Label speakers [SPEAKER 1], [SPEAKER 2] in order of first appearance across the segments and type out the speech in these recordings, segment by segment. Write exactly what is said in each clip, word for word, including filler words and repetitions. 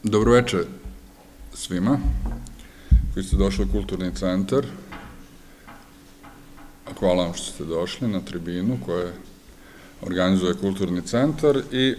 [SPEAKER 1] Dobroveče svima koji ste došli u Kulturni centar. Hvala vam što ste došli na tribinu koju organizuje Kulturni centar i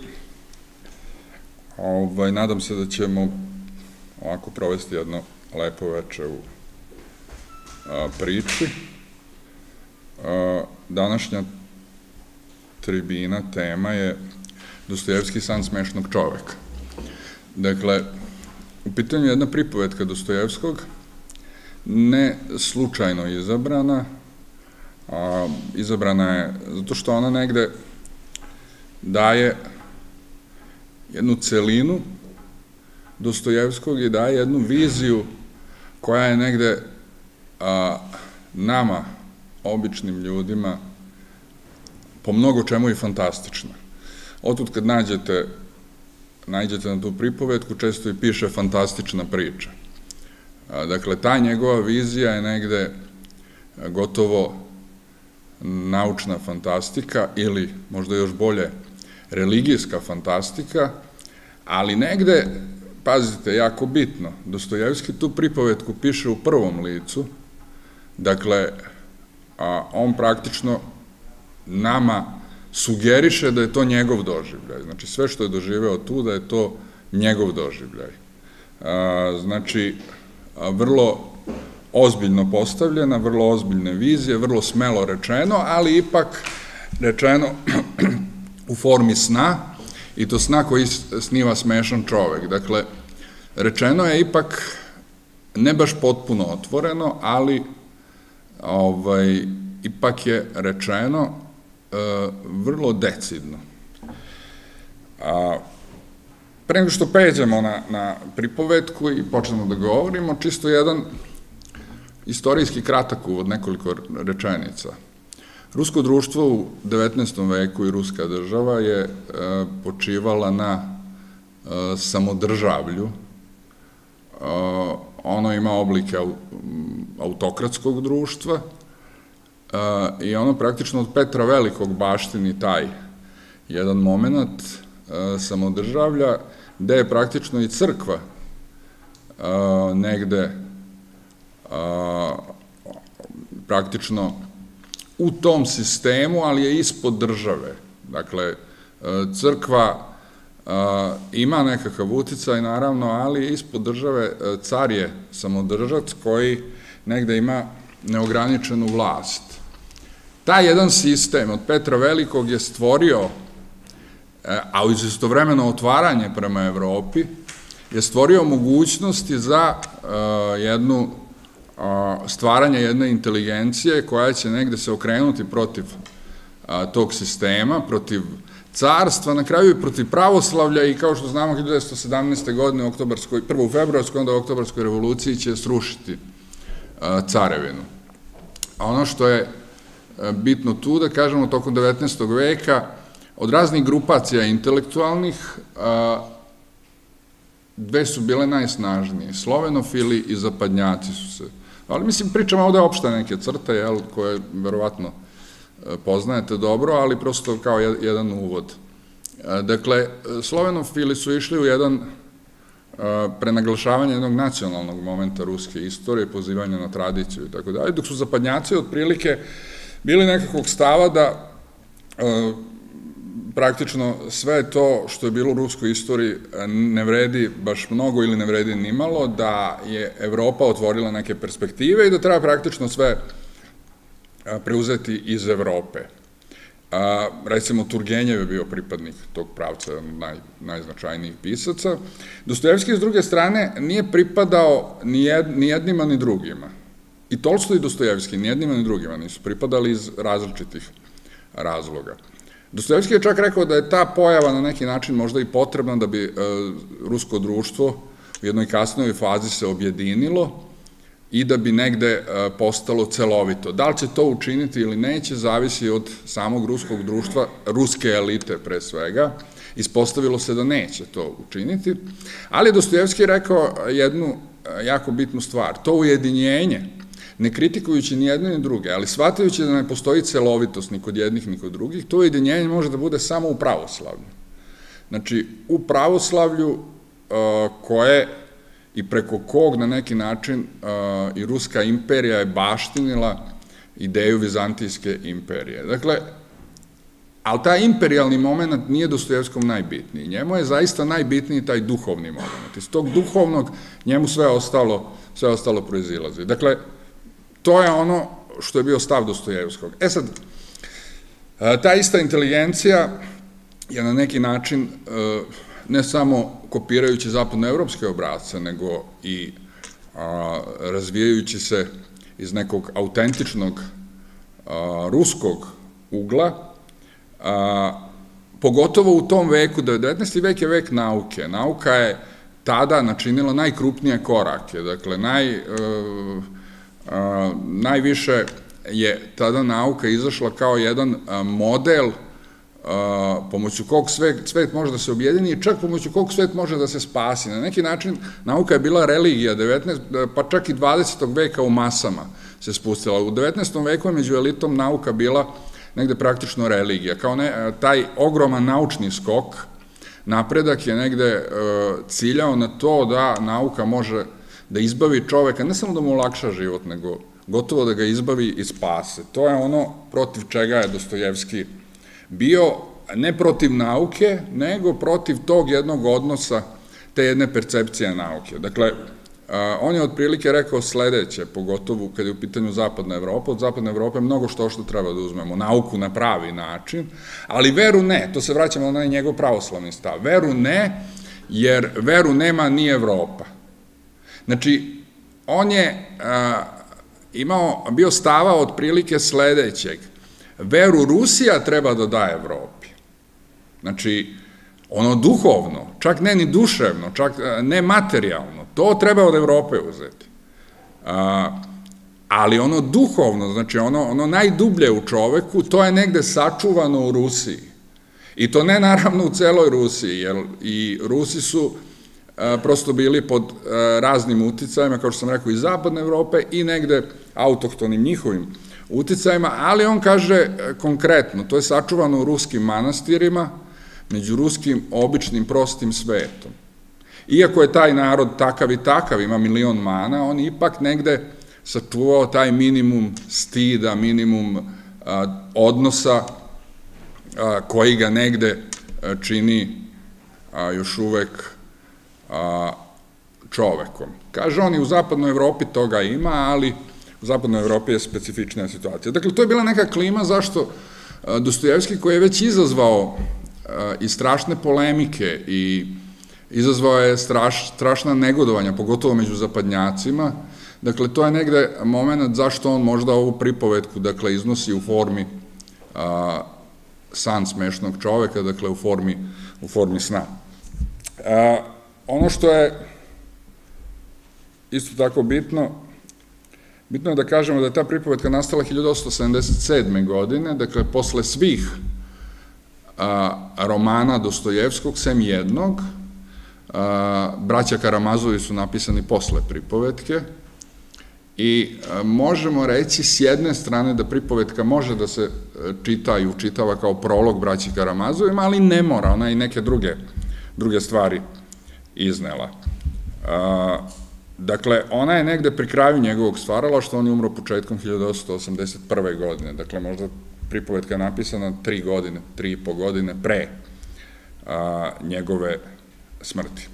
[SPEAKER 1] ovaj, nadam se da ćemo ovako provesti jedno lepo veče u a, priči. A, današnja tribina tema je Dostojevski san smešnog čoveka. Dakle, u pitanju je jedna pripovetka Dostojevskog, ne slučajno izabrana, a, izabrana je zato što ona negde daje jednu celinu Dostojevskog i daje jednu viziju koja je negde a, nama, običnim ljudima, po mnogo čemu i fantastična. Otud kad nađete nađete na tu pripovetku, često i piše fantastična priča. Dakle, ta njegova vizija je negde gotovo naučna fantastika ili možda još bolje religijska fantastika, ali negde, pazite, jako bitno, Dostojevski tu pripovetku piše u prvom licu, dakle, on praktično nama sugeriše da je to njegov doživljaj. Znači, sve što je doživeo tu, da je to njegov doživljaj. Znači, vrlo ozbiljno postavljena, vrlo ozbiljne vizije, vrlo smelo rečeno, ali ipak rečeno u formi sna, i to sna koji sniva smešan čovek. Dakle, rečeno je ipak ne baš potpuno otvoreno, ali ipak je rečeno vrlo decidno. Pre nego što pređemo na pripovetku i počnemo da govorimo, čisto jedan istorijski kratak uvod, nekoliko rečenica. Rusko društvo u devetnaestom veku i ruska država je počivala na samodržavlju. Ono ima oblike autokratskog društva, i ono praktično od Petra Velikog baštini taj jedan moment samodržavlja, gde je praktično i crkva negde praktično u tom sistemu, ali je ispod države. Dakle, crkva ima nekakav uticaj, naravno, ali ispod države car je samodržac koji negde ima neograničenu vlast. Taj jedan sistem od Petra Velikog je stvorio, a uz istovremeno otvaranje prema Evropi, je stvorio mogućnosti za jednu stvaranje jedne inteligencije koja će negde se okrenuti protiv tog sistema, protiv carstva, na kraju i protiv pravoslavlja i kao što znamo hiljadu devetsto sedamnaeste. godine, prvo u februarskoj, onda u oktobarskoj revoluciji će srušiti carevinu. A ono što je bitno tu da kažemo tokom devetnaestog veka od raznih grupacija intelektualnih dve su bile najsnažnije, slovenofili i zapadnjaci su se, ali mislim pričamo ovde opšte neke crte koje verovatno poznajete dobro, ali prosto kao jedan uvod. Dakle, slovenofili su išli u jedan prenaglašavanje jednog nacionalnog momenta ruske istorije, pozivanja na tradiciju i tako dalje, dok su zapadnjaci otprilike bili nekakvog stava da praktično sve to što je bilo u ruskoj istoriji ne vredi baš mnogo ili ne vredi ni malo, da je Evropa otvorila neke perspektive i da treba praktično sve preuzeti iz Evrope. Recimo, Turgenjev je bio pripadnik tog pravca, najznačajnijih pisaca. Dostojevski, s druge strane, nije pripadao ni jednima ni drugima. I Tolstoj i Dostojevski, ni jednima ni drugima, nisu pripadali iz različitih razloga. Dostojevski je čak rekao da je ta pojava na neki način možda i potrebna da bi rusko društvo u jednoj kasnijoj fazi se objedinilo i da bi negde postalo celovito. Da li će to učiniti ili neće, zavisi od samog ruskog društva, ruske elite pre svega. Ispostavilo se da neće to učiniti, ali Dostojevski je rekao jednu jako bitnu stvar. To ujedinjenje, ne kritikujući ni jedne ni druge, ali shvatajući da ne postoji celovitost ni kod jednih ni kod drugih, to ujedinjenje može da bude samo u pravoslavlju. Znači, u pravoslavlju koje i preko kog na neki način i Ruska imperija je baštinila ideju Vizantijske imperije. Dakle, ali taj imperijalni moment nije Dostojevskom najbitniji. Njemu je zaista najbitniji taj duhovni moment. Iz tog duhovnog njemu sve ostalo, sve ostalo proizilazi. Dakle, to je ono što je bio stav Dostojevskog. E sad, ta ista inteligencija je na neki način, ne samo kopirajući zapadnoevropske obrazce, nego i razvijajući se iz nekog autentičnog ruskog ugla, pogotovo u tom veku, devetnaesti vek je vek nauke. Nauka je tada načinila najkrupnije korake, dakle, najviše je tada nauka izašla kao jedan model pomoću kog svet može da se objedini i čak pomoću kog svet može da se spasi. Na neki način nauka je bila religija, pa čak i dvadesetog veka u masama se spustila. U devetnaestom veku je među elitom nauka bila negde praktično religija. Kao taj ogroman naučni skok, napredak je negde ciljao na to da nauka može da izbavi čoveka, ne samo da mu olakša život, nego gotovo da ga izbavi i spase. To je ono protiv čega je Dostojevski bio, ne protiv nauke, nego protiv tog jednog odnosa, te jedne percepcije nauke. Dakle, on je otprilike rekao sledeće, pogotovo kada je u pitanju Zapadna Evropa, od Zapadne Evrope mnogo što što treba da uzmemo, nauku na pravi način, ali veru ne, to se vraćamo na njegov pravoslavni stav, veru ne, jer veru nema ni Evropa. Znači, on je imao, bio stava otprilike sledećeg, veru Rusija treba da da Evropi. Znači, ono duhovno, čak ne ni duševno, čak ne materijalno, to treba od Evrope uzeti. Ali ono duhovno, znači ono najdublje u čoveku, to je negde sačuvano u Rusiji. I to ne naravno u celoj Rusiji, jer i Rusi su prosto bili pod raznim uticajima, kao što sam rekao, iz Zapadne Evrope i negde autohtonim njihovim uticajima, ali on kaže konkretno, to je sačuvano u ruskim manastirima, među ruskim običnim prostim svetom. Iako je taj narod takav i takav, ima milion mana, on ipak negde sačuvao taj minimum stida, minimum odnosa koji ga negde čini još uvek čovekom. Kaže on, i u Zapadnoj Evropi toga ima, ali u Zapadnoj Evropi je specifična situacija. Dakle, to je bila neka klima zašto Dostojevski, koji je već izazvao i strašne polemike i izazvao je strašna negodovanja, pogotovo među zapadnjacima. Dakle, to je negde moment zašto on možda ovu pripovetku, dakle, iznosi u formi san smešnog čoveka, dakle, u formi sna. Ono što je isto tako bitno, bitno je da kažemo da je ta pripovetka nastala hiljadu osamsto sedamdeset sedme. godine, dakle, posle svih romana Dostojevskog, sem jednog, Braća Karamazovi su napisani posle pripovetke i možemo reći s jedne strane da pripovetka može da se čita i učitava kao prolog Braći Karamazovima, ali ne mora, ona i neke druge stvari iznela. Dakle, ona je negde pri kraju njegovog stvaralaštva, on je umro početkom hiljadu osamsto osamdeset prve. godine, dakle, možda pripovetka je napisana tri godine, tri i po godine pre njegove smrti.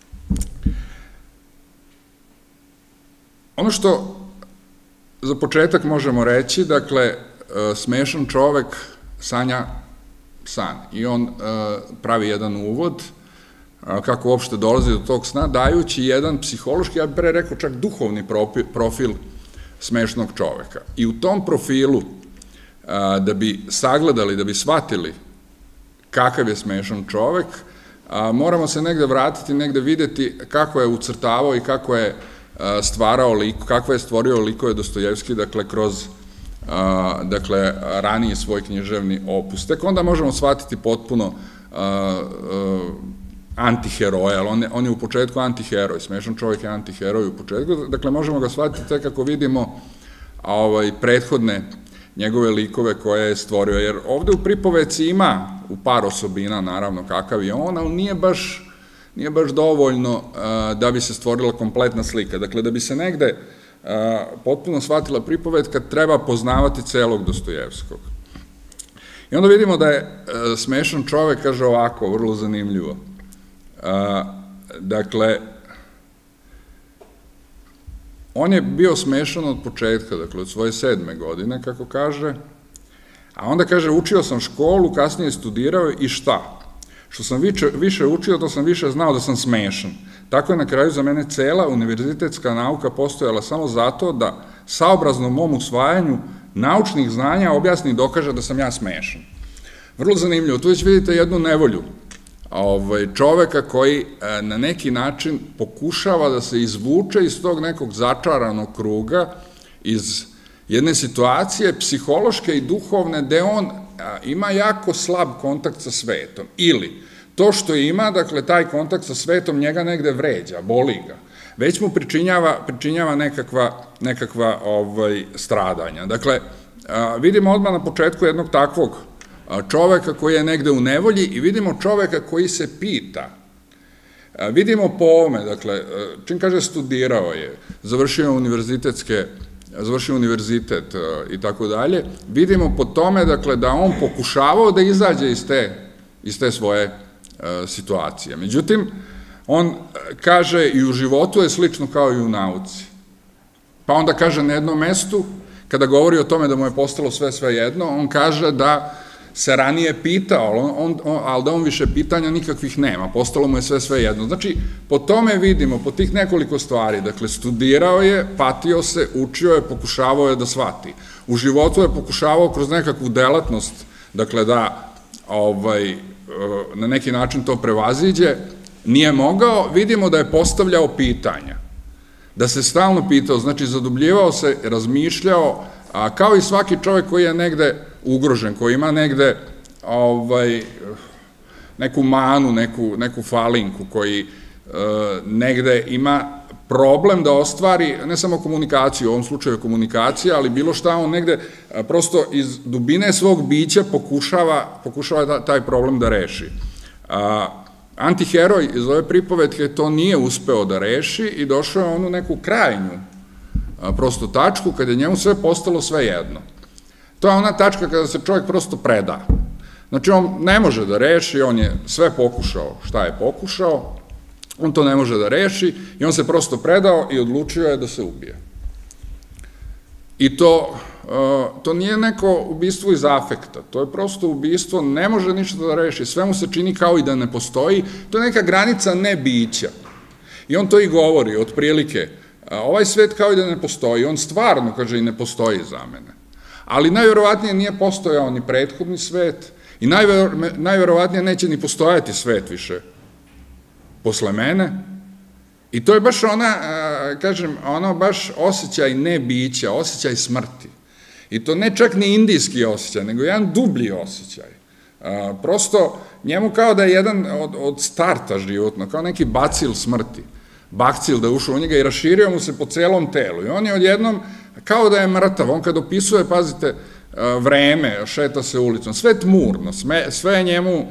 [SPEAKER 1] Ono što za početak možemo reći, dakle, smešan čovek sanja san i on pravi jedan uvod kako uopšte dolazi do tog sna, dajući jedan psihološki, ja bih pre rekao čak duhovni profil smešnog čoveka. I u tom profilu, da bi sagledali, da bi shvatili kakav je smešan čovek, moramo se negde vratiti, negde videti kako je ucrtavao i kako je stvarao liko, kako je stvorio likove Dostojevski, dakle, kroz raniji svoj književni opus. Tek onda možemo shvatiti potpuno antiheroja, ali on je u početku antiheroj, smešan čovjek je antiheroj u početku, dakle, možemo ga shvatiti tek kako vidimo prethodne njegove likove koje je stvorio, jer ovde u pripoveci ima u par osobina, naravno, kakav je on, ali nije baš nije baš dovoljno da bi se stvorila kompletna slika. Dakle, da bi se negde potpuno shvatila pripovetka, treba poznavati celog Dostojevskog. I onda vidimo da je smešan čovek, kaže ovako, vrlo zanimljivo. Dakle, on je bio smešan od početka, dakle, od svoje sedme godine, kako kaže, a onda kaže, učio sam školu, kasnije studirao i šta? Što sam više učio, to sam više znao da sam smešan. Tako je na kraju za mene cela univerzitetska nauka postojala samo zato da saobrazno mom usvajanju naučnih znanja objasni i dokaže da sam ja smešan. Vrlo zanimljivo, tu već vidite jednu nevolju čoveka koji na neki način pokušava da se izvuče iz tog nekog začaranog kruga, iz jedne situacije psihološke i duhovne, gde on ima jako slab kontakt sa svetom. Ili to što ima, dakle, taj kontakt sa svetom njega negde vređa, boli ga. Već mu pričinjava nekakva stradanja. Dakle, vidimo odmah na početku jednog takvog čoveka koji je negde u nevolji i vidimo čoveka koji se pita. Vidimo po ovome, dakle, čim kaže studirao je, završio univerzitetske, završio univerzitet i tako dalje, vidimo po tome, dakle, da on pokušavao da izađe iz te svoje situacije. Međutim, on kaže i u životu je slično kao i u nauci. Pa onda kaže na jednom mestu, kada govori o tome da mu je postalo sve sve jedno, on kaže da se ranije pitao, ali da on više pitanja nikakvih nema, postalo mu je sve sve jedno. Znači, po tome vidimo, po tih nekoliko stvari, dakle, studirao je, patio se, učio je, pokušavao je da shvati. U životu je pokušavao kroz nekakvu delatnost, dakle, da na neki način to prevaziđe, nije mogao, vidimo da je postavljao pitanja, da se stalno pitao, znači zadubljivao se, razmišljao, kao i svaki čovjek koji je negde ugrožen, koji ima negde neku manu, neku falinku, koji negde ima problem da ostvari, ne samo komunikaciju, u ovom slučaju komunikacija, ali bilo šta, on negde prosto iz dubine svog bića pokušava taj problem da reši. Antiheroj iz ove pripovetke to nije uspeo da reši i došao je on u neku krajnju prosto tačku kada je njemu sve postalo sve jedno. To je ona tačka kada se čovjek prosto preda. Znači on ne može da reši, on je sve pokušao šta je pokušao, on to ne može da reši i on se prosto predao i odlučio je da se ubije. I to nije neko ubistvo iz afekta, to je prosto ubistvo, ne može ništa da reši, sve mu se čini kao i da ne postoji, to je neka granica nebića. I on to i govori, otprilike, ovaj svet kao i da ne postoji, on stvarno, kaže, i ne postoji za mene. Ali najverovatnije nije postojao ni prethodni svet i najverovatnije neće ni postojati svet više posle mene. I to je baš ona, kažem, ono baš osjećaj nebića, osjećaj smrti. I to ne čak ni indijski osjećaj, nego jedan dublji osjećaj. Prosto, njemu kao da je jedan od starta životno, kao neki bacil smrti. Bakcil da je ušao u njega i raširio mu se po celom telu. I on je odjednom, kao da je mrtav, on kad opisuje, pazite, vreme, šeta se ulicom, sve je tmurno, sve je njemu,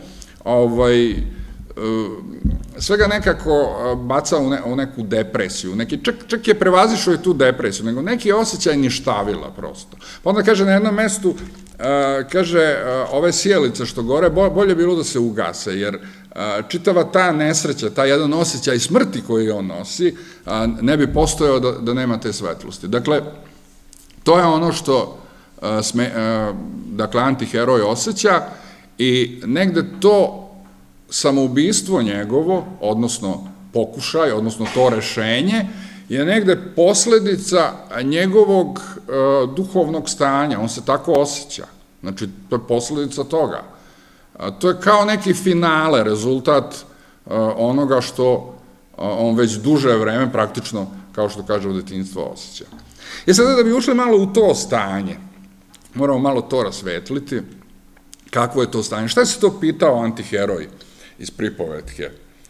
[SPEAKER 1] sve ga nekako baca u neku depresiju, čak je prevazišao i tu depresiju, nego neki osjećaj ništavila prosto. Pa onda kaže na jednom mestu, kaže, ove sjelice što gore, bolje bilo da se ugase, jer čitava ta nesreća, ta jedan osjećaj smrti koji on nosi, ne bi postojao da nema te svetlosti. Dakle, to je ono što, dakle, antiheroj osjeća i negde to samoubistvo njegovo, odnosno pokušaj, odnosno to rešenje, je negde posledica njegovog duhovnog stanja, on se tako osjeća. Znači, to je posledica toga. To je kao neki finale, rezultat onoga što on već duže vreme, praktično, kao što kaže u detinjstvu, osjeća. I sada da bi ušli malo u to stanje, moramo malo to rasvetliti, kakvo je to stanje. Šta se to pitao antiheroj iz pripovetke?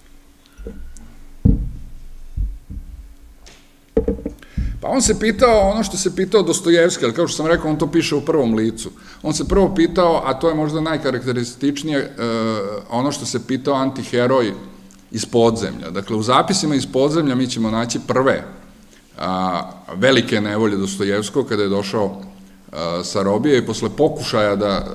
[SPEAKER 1] Pa on se pitao ono što se pitao Dostojevski, ali kao što sam rekao, on to piše u prvom licu. On se prvo pitao, a to je možda najkarakterističnije, ono što se pitao antiheroj iz podzemlja. Dakle, u zapisima iz podzemlja mi ćemo naći prve velike nevolje Dostojevskog kada je došao sa robije i posle pokušaja da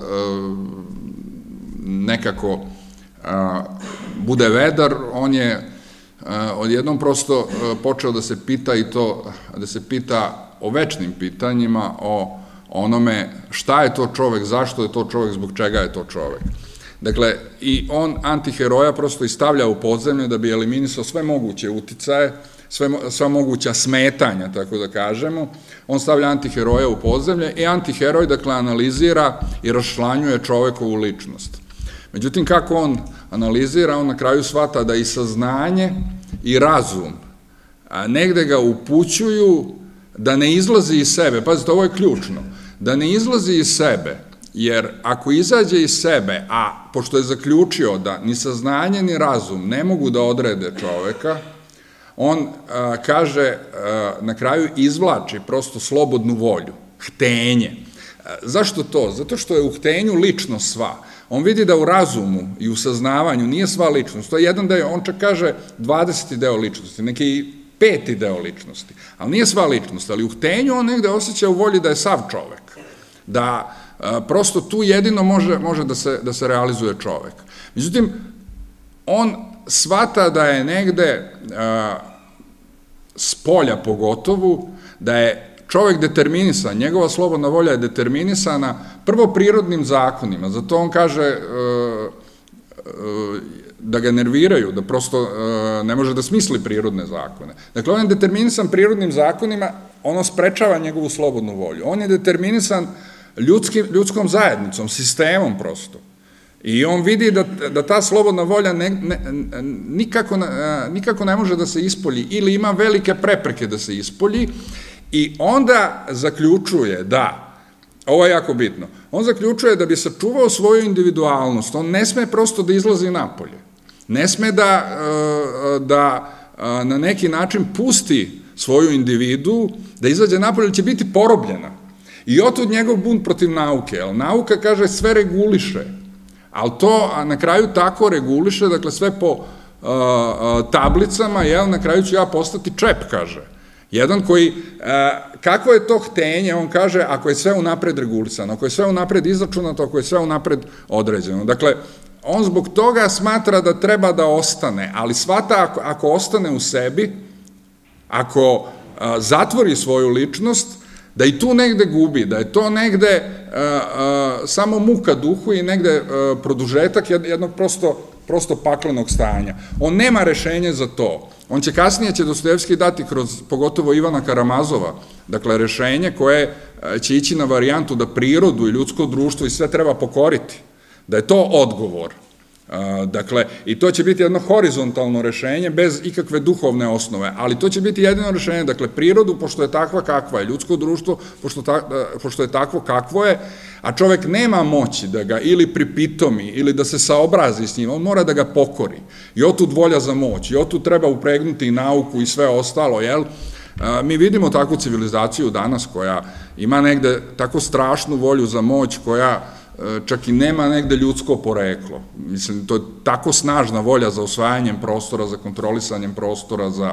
[SPEAKER 1] nekako bude vedar, on je odjednom prosto počeo da se pita i to, da se pita o večnim pitanjima, o onome šta je to čovek, zašto je to čovek, zbog čega je to čovek. Dakle, i on antiheroja prosto stavlja u podzemlje da bi eliminisao sve moguće uticaje, sva moguća smetanja, tako da kažemo. On stavlja antiheroja u podzemlje i antiheroj, dakle, analizira i raščlanjuje čovekovu ličnost. Međutim, kako on analizira, on na kraju shvata da i saznanje i razum negde ga upućuju da ne izlazi iz sebe. Pazite, ovo je ključno. Da ne izlazi iz sebe, jer ako izađe iz sebe, a pošto je zaključio da ni saznanje ni razum ne mogu da odrede čoveka, on kaže, na kraju izvlači prosto slobodnu volju, htenje. Zašto to? Zato što je u htenju ličnost sva. On vidi da u razumu i u saznavanju nije sva ličnost. To je jedan deo, on čak kaže dvadeseti deo ličnosti, neki peti deo ličnosti, ali nije sva ličnost, ali u htenju on negde osjeća u volji da je sav čovek, da prosto tu jedino može da se realizuje čovek. Međutim, on shvata da je negde s polja pogotovo, da je čovek determinisan, njegova slobodna volja je determinisana prvo prirodnim zakonima, zato on kaže da ga nerviraju, da prosto ne može da smisli prirodne zakone. Dakle, on je determinisan prirodnim zakonima, ono sprečava njegovu slobodnu volju. On je determinisan ljudskom zajednicom, sistemom prosto. I on vidi da ta slobodna volja nikako ne može da se ispolji ili ima velike prepreke da se ispolji i onda zaključuje da, ovo je jako bitno, on zaključuje da bi sačuvao svoju individualnost, on ne sme prosto da izlazi napolje, ne sme da na neki način pusti svoju individu, da izađe napolje, ili će biti porobljena. I otud njegov bunt protiv nauke, jer nauka, kaže, sve reguliše, ali to na kraju tako reguliše, dakle sve po tablicama, jel, na kraju ću ja postati čep, kaže. Jedan koji, kako je to htenje, on kaže, ako je sve unapred regulisano, ako je sve unapred izračunato, ako je sve unapred određeno. Dakle, on zbog toga smatra da treba da ostane, ali shvata ako ostane u sebi, ako zatvori svoju ličnost, da i tu negde gubi, da je to negde samo muka duhu i negde produžetak jednog prosto paklenog stanja. On nema rešenje za to. On će kasnije, će Dostojevski dati kroz, pogotovo Ivana Karamazova, dakle, rešenje koje će ići na varijantu da prirodu i ljudsko društvo i sve treba pokoriti, da je to odgovor. Dakle, i to će biti jedno horizontalno rešenje bez ikakve duhovne osnove, ali to će biti jedino rešenje, dakle, prirodu, pošto je takva kakva je, ljudsko društvo, pošto je takvo kakvo je, a čovek nema moći da ga ili pripitomi, ili da se saobrazi s njim, on mora da ga pokori. I otud volja za moć, i otud treba upregnuti i nauku i sve ostalo, jel? Mi vidimo takvu civilizaciju danas koja ima negde tako strašnu volju za moć, koja čak i nema negde ljudsko poreklo. Mislim, to je tako snažna volja za osvajanjem prostora, za kontrolisanjem prostora, za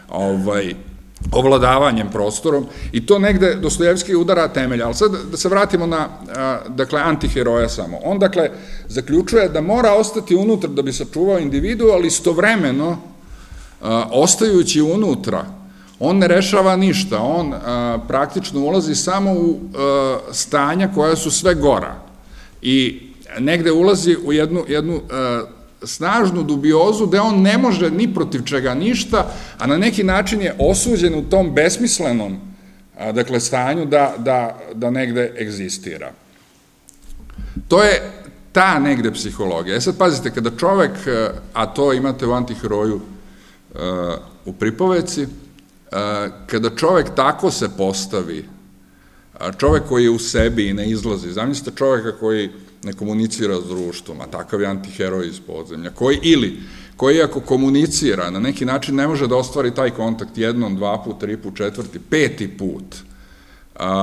[SPEAKER 1] ovladavanjem prostorom i to negde Dostojevski udara temelja. Ali sad da se vratimo na, dakle, antiheroja samo. On, dakle, zaključuje da mora ostati unutra da bi sačuvao individu, ali istovremeno, ostajući unutra, on ne rešava ništa, on praktično ulazi samo u stanja koja su sve gora. I negde ulazi u jednu snažnu dubiozu gde on ne može ni protiv čega ništa, a na neki način je osuđen u tom besmislenom, dakle, stanju da negde egzistira. To je ta negde psihologija. E sad, pazite, kada čovek, a to imate u Antiheroju u pripoveci, kada čovek tako se postavi, čovek koji je u sebi i ne izlazi, zamislite čoveka koji ne komunicira s društvom, a takav je antiheroj iz podzemlja, koji ili, koji ako komunicira, na neki način ne može da ostvari taj kontakt jednom, dva put, tri put, četvrti, peti put,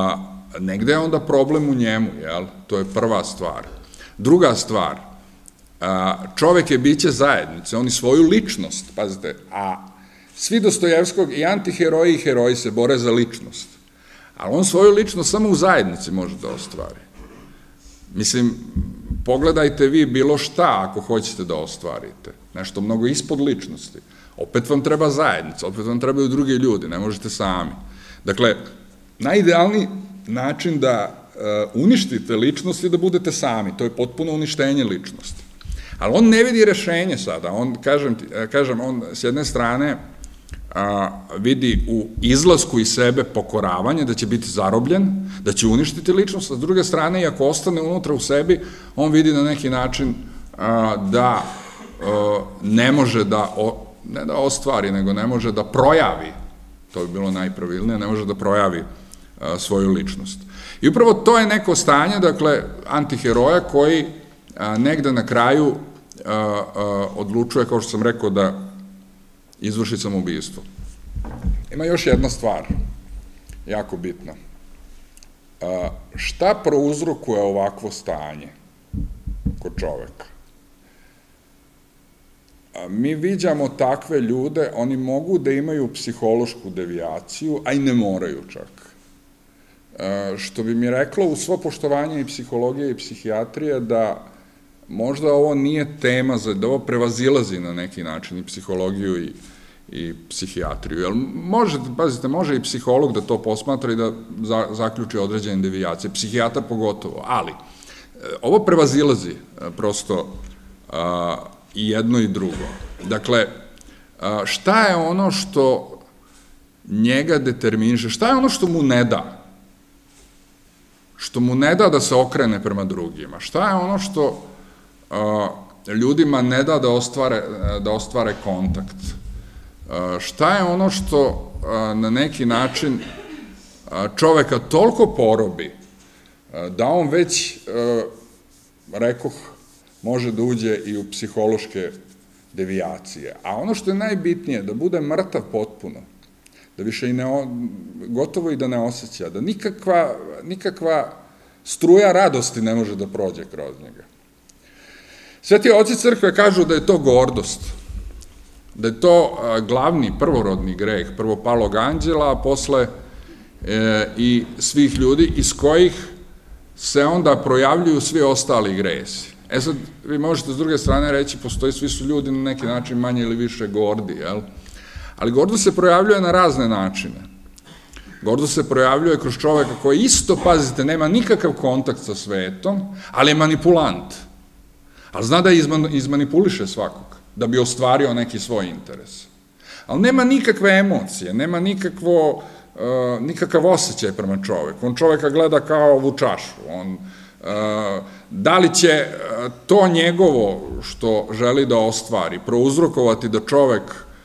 [SPEAKER 1] negde je onda problem u njemu, jel? To je prva stvar. Druga stvar, Čovek je biće zajednice, oni svoju ličnost, pazite, a svi Dostojevskog i antiheroji i heroji se bore za ličnost, ali on svoju ličnost samo u zajednici može da ostvari. Mislim, pogledajte vi bilo šta ako hoćete da ostvarite, nešto mnogo ispod ličnosti, opet vam treba zajednica, opet vam trebaju drugi ljudi, ne možete sami. Dakle, najidealniji način da uništite ličnost je da budete sami, to je potpuno uništenje ličnosti. Ali on ne vidi rešenje sada, on, kažem, on s jedne strane vidi u izlasku iz sebe pokoravanje, da će biti zarobljen, da će uništiti ličnost, a s druge strane, i ako ostane unutra u sebi, on vidi na neki način da ne može da, ne da ostvari, nego ne može da projavi, to bi bilo najpravilnije, ne može da projavi svoju ličnost. I upravo to je neko stanje, dakle, antiheroja koji negde na kraju odlučuje, kao što sam rekao, da izvrši samoubistvo. Ima još jedna stvar, jako bitna. Šta prouzrokuje ovakvo stanje kod čoveka? Mi viđamo takve ljude, oni mogu da imaju psihološku devijaciju, a i ne moraju čak. Što bi mi reklo, u svo poštovanje i psihologije i psihijatrije, da možda ovo nije tema, da ovo prevazilazi na neki način i psihologiju i, i psihijatriju. Jer možete, pazite, može i psiholog da to posmatra i da za, zaključi određene devijacije, psihijatar pogotovo, ali ovo prevazilazi prosto a, i jedno i drugo. Dakle, a, šta je ono što njega determiniše, šta je ono što mu ne da? Što mu ne da da se okrene prema drugima? Šta je ono što ljudima ne da da ostvare, da ostvare kontakt? Šta je ono što na neki način čoveka toliko porobi da on već, rekoh, može da uđe i u psihološke devijacije? A ono što je najbitnije, da bude mrtav potpuno, da više i ne, gotovo i da ne osjeća, da nikakva, nikakva struja radosti ne može da prođe kroz njega. Sveti oci crkve kažu da je to gordost, da je to glavni, prvorodni greh, prvo palog anđela, a posle i svih ljudi iz kojih se onda projavljuju svi ostali gresi. E sad, vi možete s druge strane reći, postoji, svi su ljudi na neki način manje ili više gordi, jel? Ali gordost se projavljuje na razne načine. Gordost se projavljuje kroz čoveka koji isto, pazite, nema nikakav kontakt sa svetom, ali je manipulant. Ali zna da izmanipuliše svakog, da bi ostvario neki svoj interes. Ali nema nikakve emocije, nema nikakvo, nikakav osjećaj prema čoveku. On čoveka gleda kao ovu čašu. On, da li će to njegovo što želi da ostvari prouzrokovati da čovek,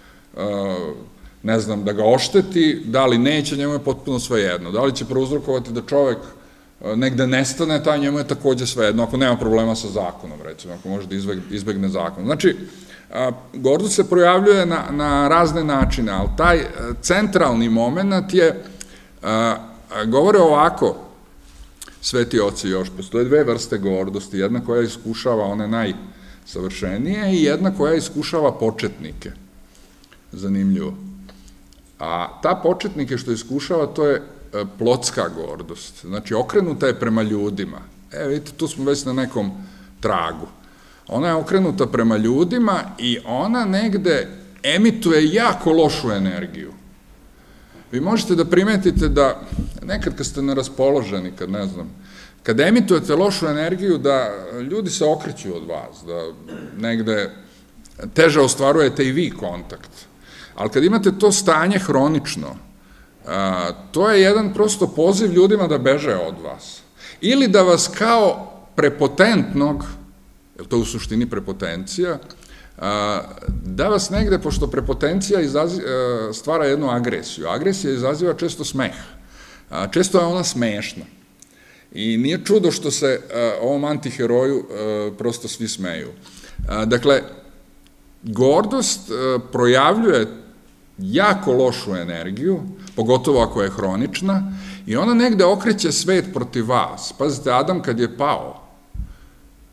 [SPEAKER 1] ne znam, da ga ošteti, da li neće, njemu je potpuno svejedno. Da li će prouzrokovati da čovek negde nestane, taj njemu je takođe svejedno, ako nema problema sa zakonom, recimo, ako može da izbegne zakon. Znači, gordost se projavljuje na, na razne načine, ali taj centralni moment je, govore ovako, sveti oci još, postoje dve vrste gordosti, jedna koja iskušava one najsavršenije i jedna koja iskušava početnike. Zanimljivo. A ta početnike što iskušava, to je plotska gordost. Znači, okrenuta je prema ljudima. E, vidite, tu smo već na nekom tragu. Ona je okrenuta prema ljudima i ona negde emituje jako lošu energiju. Vi možete da primetite da nekad kad ste neraspoloženi, kad ne znam, kad emitujete lošu energiju, da ljudi se okreću od vas, da negde teže ostvarujete i vi kontakt. Ali kad imate to stanje hronično, to je jedan prosto poziv ljudima da beže od vas. Ili da vas kao prepotentnog, jer to je u suštini prepotencija, da vas negde, pošto prepotencija stvara jednu agresiju. Agresija izaziva često smeh. Često je ona smešna. I nije čudo što se ovom antiheroju prosto svi smeju. Dakle, gordost projavljuje jako lošu energiju, pogotovo ako je hronična, i ona negde okreće svet protiv vas. Pazite, Adam kad je pao,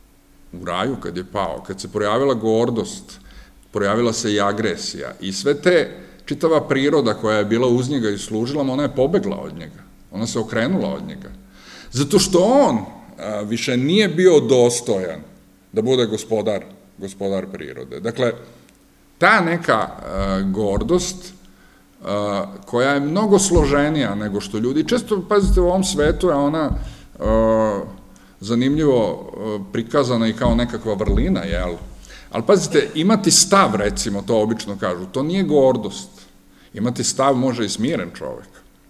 [SPEAKER 1] u raju kad je pao, kad se projavila gordost, projavila se i agresija i sve te, čitava priroda koja je bila uz njega i služila mu, ona je pobegla od njega, ona se okrenula od njega. Zato što on više nije bio dostojan da bude gospodar, gospodar prirode. Dakle, ta neka gordost koja je mnogo složenija nego što ljudi, često, pazite, u ovom svetu je ona zanimljivo prikazana i kao nekakva vrlina, jel? Ali pazite, imati stav, recimo, to obično kažu, to nije gordost. Imati stav može i smiren čovek.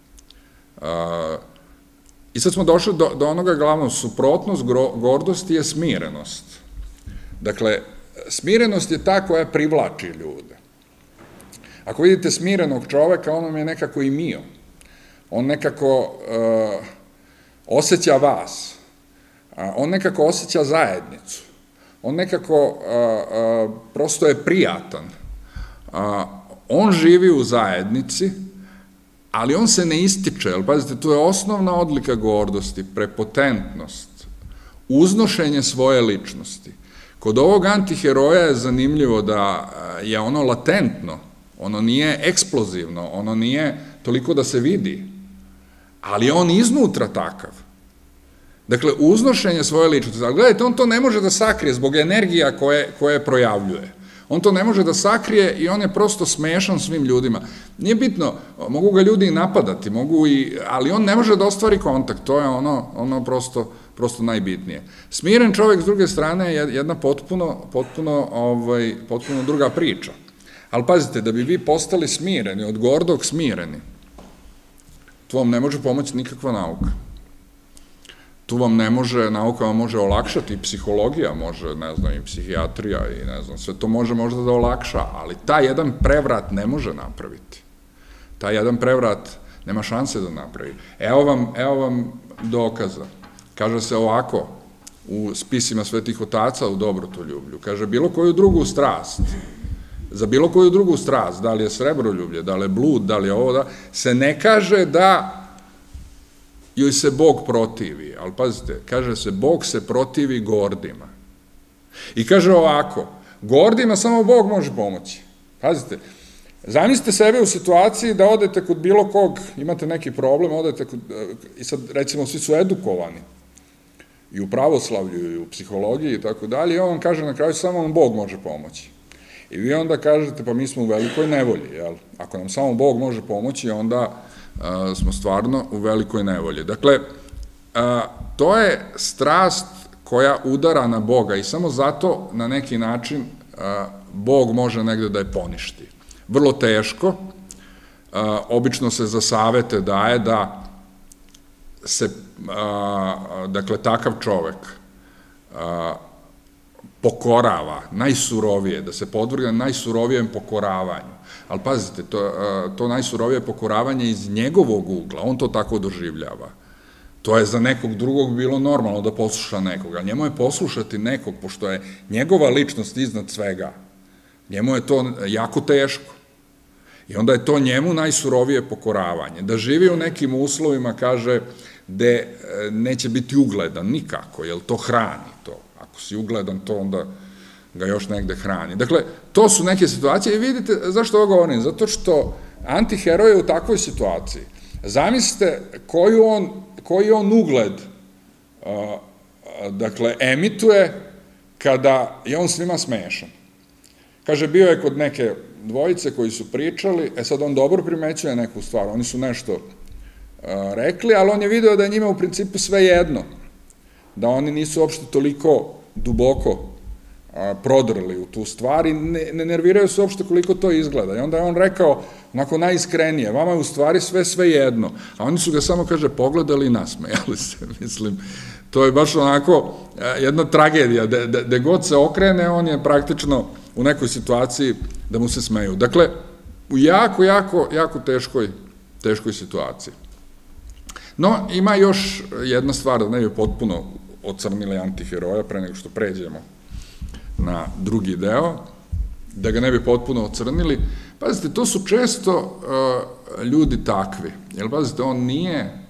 [SPEAKER 1] I sad smo došli do onoga glavnog, suprotnost gordosti je smirenost. Dakle, smirenost je ta koja privlači ljude. Ako vidite smirenog čoveka, on vam je nekako i mio. On nekako osjeća vas. On nekako osjeća zajednicu. On nekako prosto je prijatan. On živi u zajednici, ali on se ne ističe, jer pazite, tu je osnovna odlika gordosti, prepotentnost, uznošenje svoje ličnosti. Kod ovog antiheroja je zanimljivo da je ono latentno, ono nije eksplozivno, ono nije toliko da se vidi, ali je on iznutra takav. Dakle, uznošenje svoje ličnosti. Gledajte, on to ne može da sakrije zbog energija koje projavljuje. On to ne može da sakrije i on je prosto smešan svim ljudima. Nije bitno, mogu ga ljudi i napadati, mogu i, ali on ne može da ostvari kontakt, to je ono, ono prosto, prosto najbitnije. Smiren čovek, s druge strane, je jedna potpuno, potpuno, ovaj, potpuno druga priča. Ali pazite, da bi vi postali smireni, od gordog smireni, tu vam ne može pomoći nikakva nauka. Tu vam ne može, nauka vam može olakšati, i psihologija može, ne znam, i psihijatrija, i ne znam, sve to može možda da olakša, ali taj jedan prevrat ne može napraviti. Taj jedan prevrat nema šanse da napravi. Evo vam, evo vam dokaza. Kaže se ovako, u spisima svetih otaca u Dobrotoljublju, kaže, bilo koju drugu strast, za bilo koju drugu strast, da li je srebroljublje, da li je blud, da li je ovo, da, se ne kaže da joj se Bog protivi, ali pazite, kaže se, Bog se protivi gordima. I kaže ovako, gordima samo Bog može pomoći. Pazite, zamislite sebe u situaciji da odete kod bilo kog, imate neki problem, odete kod, i sad recimo svi su edukovani, i u pravoslavlju, i u psihologiji i tako dalje, i on vam kaže na kraju samo vam Bog može pomoći. I vi onda kažete, pa mi smo u velikoj nevolji, jel? Ako nam samo Bog može pomoći, onda smo stvarno u velikoj nevolji. Dakle, to je strast koja udara na Boga i samo zato na neki način Bog može negde da je poništi. Vrlo teško, obično se za savete daje da se, dakle, takav čovek pokorava, najsurovije, da se podvrgne najsurovijem pokoravanju. Ali pazite, to najsurovije pokoravanje iz njegovog ugla, on to tako doživljava. To je za nekog drugog bilo normalno da posluša nekoga. Njemu je poslušati nekog, pošto je njegova ličnost iznad svega. Njemu je to jako teško. I onda je to njemu najsurovije pokoravanje. Da živi u nekim uslovima, kaže, gde neće biti ugledan nikako, jer to hrani to. Ako si ugledan, to onda ga još negde hrani. Dakle, to su neke situacije i vidite zašto ovo govorim, zato što antiheroj je u takvoj situaciji. Zamislite koji on ugled, dakle, emituje kada je on svima smešan. Kaže, bio je kod neke dvojice koji su pričali, e sad on dobro primećuje neku stvar, oni su nešto rekli, ali on je video da je njima u principu sve jedno, da oni nisu uopšte toliko duboko prodrli u tu stvar i ne nerviraju se uopšte koliko to izgleda. I onda je on rekao, onako najiskrenije, vama je u stvari sve sve jedno. A oni su ga samo, kaže, pogledali i nasmejali se, mislim. To je baš onako jedna tragedija, gde god se okrene, on je praktično u nekoj situaciji da mu se smeju. Dakle, u jako, jako, jako teškoj, teškoj situaciji. No, ima još jedna stvar, da ne bi potpuno ocrnili antiheroja, pre nego što pređemo na drugi deo, da ga ne bi potpuno ocrnili. Pazite, to su često ljudi takvi, jer pazite, on nije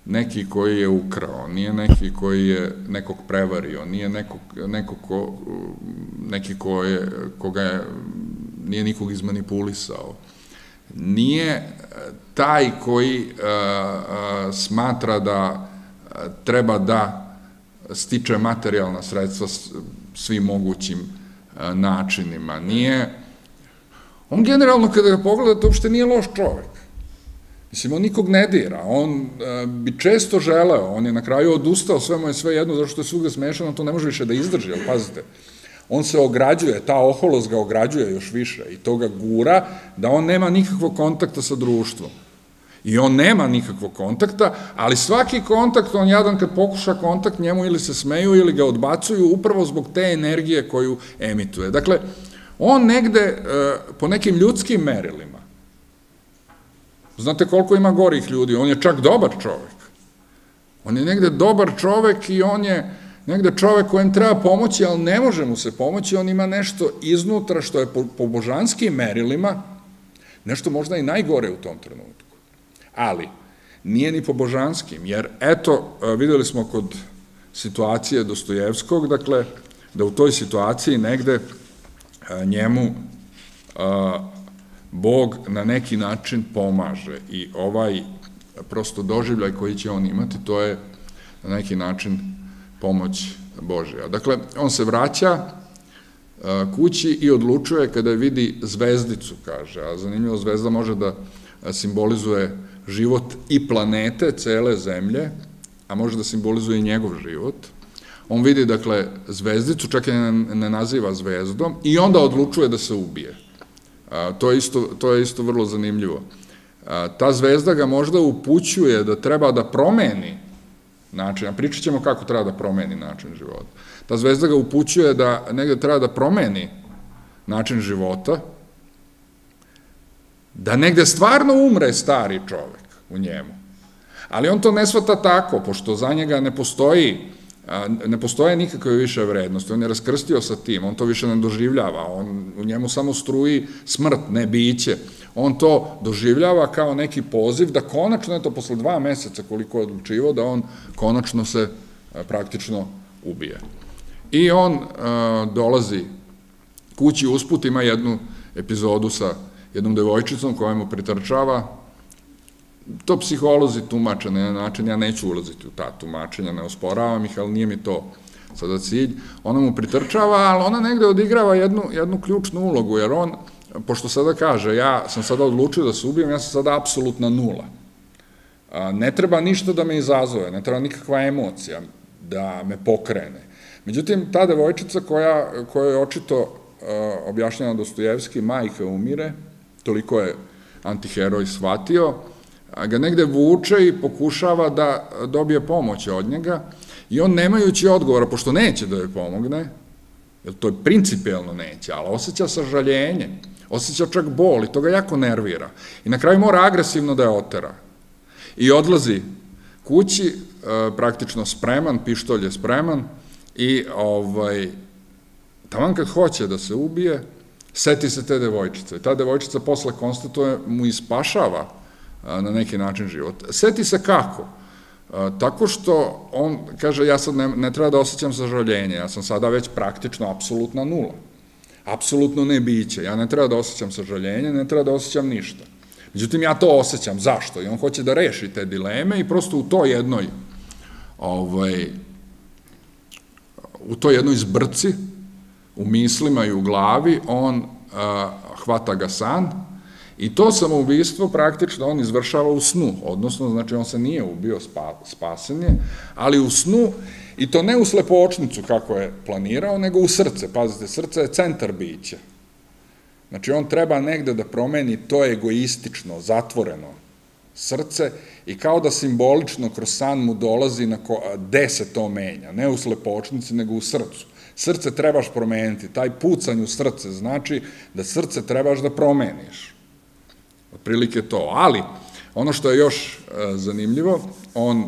[SPEAKER 1] neki koji je ukrao, nije neki koji je nekog prevario, nije neko ko, neki ko je, koga je, nije nikog izmanipulisao. Nije taj koji smatra da treba da stiče materijalna sredstva svim mogućim načinima. Nije, on generalno kada ga pogledate uopšte nije loš čovek. Mislim, on nikog ne dira, on bi često želeo, on je na kraju odustao, sve mu je sve jedno, zato što je svugde smešano, to ne može više da izdrži, ali pazite, on se ograđuje, ta oholost ga ograđuje još više i to ga gura da on nema nikakvog kontakta sa društvom. I on nema nikakvog kontakta, ali svaki kontakt, on jadan kad pokuša kontakt, njemu ili se smeju ili ga odbacuju upravo zbog te energije koju emituje. Dakle, on negde po nekim ljudskim merilima, znate koliko ima gorih ljudi, on je čak dobar čovek. On je negde dobar čovek i on je negde čovek kojem treba pomoći, ali ne može mu se pomoći, on ima nešto iznutra što je po božanskim merilima, nešto možda i najgore u tom trenutku. Ali, nije ni po božanskim, jer eto, videli smo kod situacije Dostojevskog, dakle, da u toj situaciji negde njemu Bog na neki način pomaže i ovaj prosto doživljaj koji će on imati, to je na neki način pomoć Božja. Dakle, on se vraća kući i odlučuje kada vidi zvezdicu, kaže, a zanimljivo, zvezda može da simbolizuje život i planete, cele zemlje, a može da simbolizuje i njegov život. On vidi, dakle, zvezdicu, čak je ne naziva zvezdom, i onda odlučuje da se ubije. To je isto vrlo zanimljivo. Ta zvezda ga možda upućuje da treba da promeni način, a pričat ćemo kako treba da promeni način života. Ta zvezda ga upućuje da negde treba da promeni način života, da negde stvarno umre stari čovek u njemu. Ali on to ne shvata tako, pošto za njega ne postoji, ne postoje nikakve više vrednosti, on je raskrstio sa tim, on to više ne doživljava, u njemu samo struji smrt, ne biće. On to doživljava kao neki poziv da konačno, eto, posle dva meseca koliko je odlučivo, da on konačno se praktično ubije. I on dolazi kući, usput ima jednu epizodu sa jednom devojčicom koja mu pritrčava. To psiholozi tumače na jedan način, ja neću ulaziti u ta tumačenja, ne osporavam ih, ali nije mi to sada cilj. Ona mu pritrčava, ali ona negde odigrava jednu ključnu ulogu, jer on, pošto sada kaže, ja sam sada odlučio da se ubijem, ja sam sada apsolutna nula. Ne treba ništa da me izazove, ne treba nikakva emocija da me pokrene. Međutim, ta devojčica koja je očito objašnjena Dostojevski, majka umire, toliko je antiheroj shvatio, ga negde vuče i pokušava da dobije pomoć od njega i on nemajući odgovora, pošto neće da joj pomogne, jer to je principijelno neće, ali osjeća sažaljenje, osjeća čak bol i to ga jako nervira. I na kraju mora agresivno da je otera. I odlazi kući, praktično spreman, pištolj je spreman i taman kad hoće da se ubije, seti se te devojčice. Ta devojčica posle konstatuje, mu ispašava na neki način život. Seti se kako? Tako što on kaže, ja sad ne treba da osjećam sažaljenje, ja sam sada već praktično apsolutna nula. Apsolutno ne biće. Ja ne treba da osjećam sažaljenje, ne treba da osjećam ništa. Međutim, ja to osjećam. Zašto? I on hoće da reši te dileme i prosto u toj jednoj u toj jednoj zbrci, u mislima i u glavi, on hvata ga san i to samoubistvo praktično on izvršava u snu, odnosno, znači, on se nije ubio, spasen je, ali u snu, i to ne u slepočnicu kako je planirao, nego u srce. Pazite, srce je centar bića. Znači, on treba negde da promeni to egoistično, zatvoreno srce i kao da simbolično kroz san mu dolazi gde se to menja, ne u slepočnici, nego u srcu. Srce trebaš promeniti, taj pucanj u srce znači da srce trebaš da promeniš. Otprilike to. Ali, ono što je još zanimljivo, on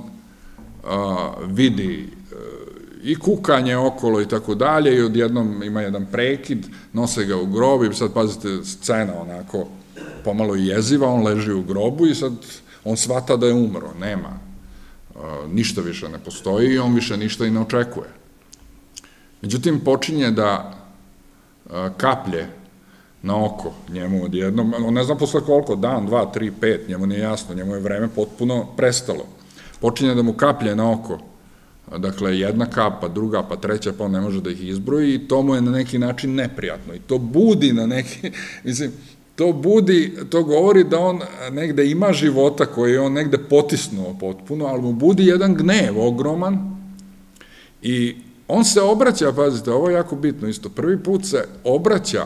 [SPEAKER 1] vidi i kukanje okolo i tako dalje i odjednom ima jedan prekid, nose ga u grob i sad pazite scena onako pomalo jeziva, on leži u grobu i sad on shvata da je umro, nema ništa više ne postoji i on više ništa i ne očekuje. Međutim, počinje da kaplje na oko njemu odjednom, on ne zna posle koliko, dan, dva, tri, pet, njemu nije jasno, njemu je vreme potpuno prestalo. Počinje da mu kaplje na oko, dakle, jedna kap, pa druga, pa treća, pa on ne može da ih izbroji i to mu je na neki način neprijatno. I to budi na neki, mislim, to budi, to govori da on negde ima života koji je on negde potisnuo potpuno, ali mu budi jedan gnev ogroman i on se obraća, pazite, ovo je jako bitno isto, prvi put se obraća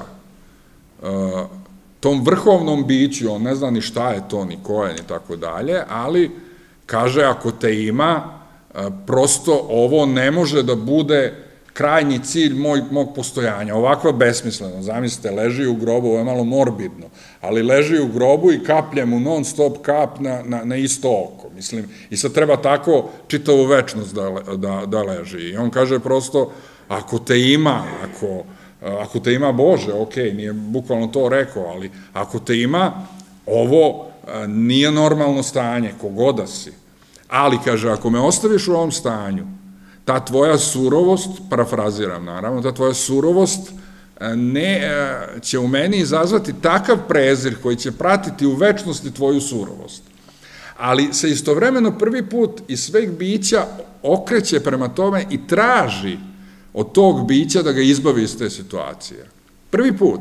[SPEAKER 1] tom vrhovnom biću, on ne zna ni šta je to, ni ko je, ni tako dalje, ali kaže, ako te ima, prosto ovo ne može da bude krajnji cilj mog postojanja, ovakva besmisleno, zamislite, leži u grobu, ovo je malo morbidno, ali leži u grobu i kaplje mu non stop kap na isto oko, mislim, i sad treba tako čitavu večnost da leži, i on kaže prosto, ako te ima, ako ako te ima Bože, ok, nije bukvalno to rekao, ali ako te ima, ovo nije normalno stanje, kogoda si. Ali, kaže, ako me ostaviš u ovom stanju, ta tvoja surovost, parafraziram naravno, ta tvoja surovost će u meni izazvati takav prezir koji će pratiti u večnosti tvoju surovost. Ali se istovremeno prvi put iz sveg bića okreće prema tome i traži od tog bića da ga izbavi iz te situacije. Prvi put.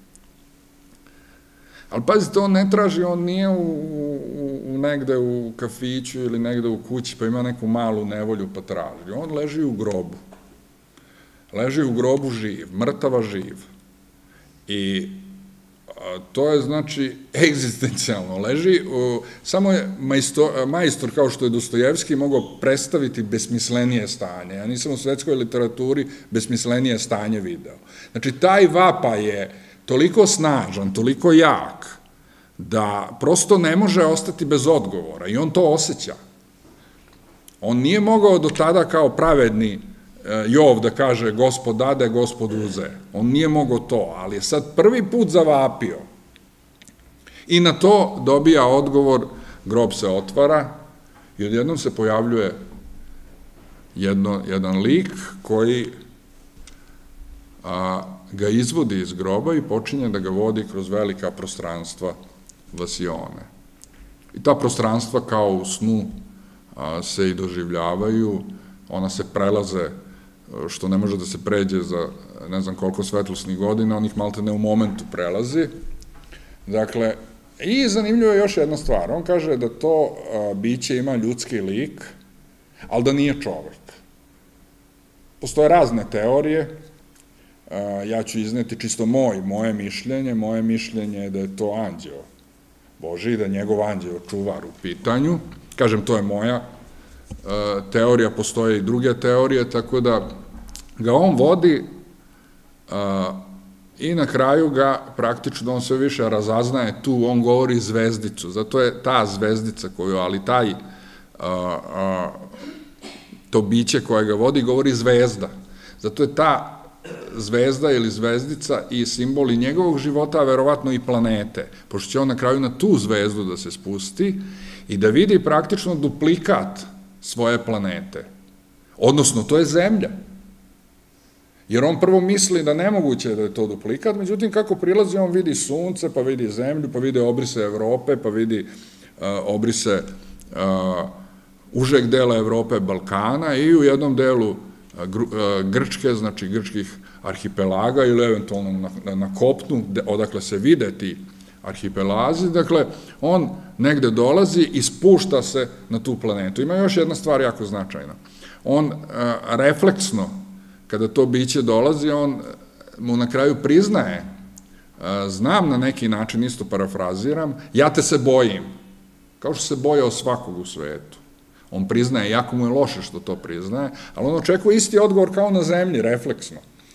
[SPEAKER 1] Ali pazite, on ne traži, on nije negde u kafiću ili negde u kući pa ima neku malu nevolju pa traži. On leži u grobu. Leži u grobu živ, mrtava živ. I to je, znači, egzistencijalno. Leži, samo je majstor, kao što je Dostojevski, mogao predstaviti besmislenije stanje. Ja nisam u svetskoj literaturi besmislenije stanje video. Znači, taj vapa je toliko snažan, toliko jak, da prosto ne može ostati bez odgovora i on to osjeća. On nije mogao do tada kao pravedni Jov da kaže Gospod dade, Gospod uze. On nije mogao to, ali je sad prvi put zavapio. I na to dobija odgovor, grob se otvara i odjednom se pojavljuje jedan lik koji ga izvodi iz groba i počinje da ga vodi kroz velika prostranstva Vasione. I ta prostranstva kao u snu se i doživljavaju, ona se prelaze, što ne može da se pređe za ne znam koliko svetlosnih godina, on ih malte ne u momentu prelazi. Dakle, i zanimljivo je još jedna stvar, on kaže da to biće ima ljudski lik, ali da nije čovek. Postoje razne teorije, ja ću izneti čisto moj, moje mišljenje, moje mišljenje je da je to anđeo Boži, da je njegov anđeo čuvar u pitanju, kažem, to je moja teorija, postoje i druge teorije, tako da ga on vodi i na kraju ga praktično on sve više razaznaje tu, on govori zvezdicu, zato je ta zvezdica koju, ali taj to biće koje ga vodi govori zvezda, zato je ta zvezda ili zvezdica i simboli njegovog života, a verovatno i planete, pošto će on na kraju na tu zvezdu da se spusti i da vidi praktično duplikat svoje planete. Odnosno, to je Zemlja. Jer on prvo misli da nemoguće je da je to duplikat, međutim, kako prilazi, on vidi Sunce, pa vidi Zemlju, pa vidi obrise Evrope, pa vidi obrise užeg dela Evrope, Balkana i u jednom delu Grčke, znači grčkih arhipelaga ili eventualno na kopnu, odakle se vide ti arhipelazi, dakle, on negde dolazi i spušta se na tu planetu. Ima još jedna stvar jako značajna. On refleksno, kada to biće dolazi, on mu na kraju priznaje, znam na neki način, isto parafraziram, ja te se bojim, kao što se bojao svakog u svetu. On priznaje, jako mu je loše što to priznaje, ali on očekuje isti odgovor kao na zemlji, refleksno.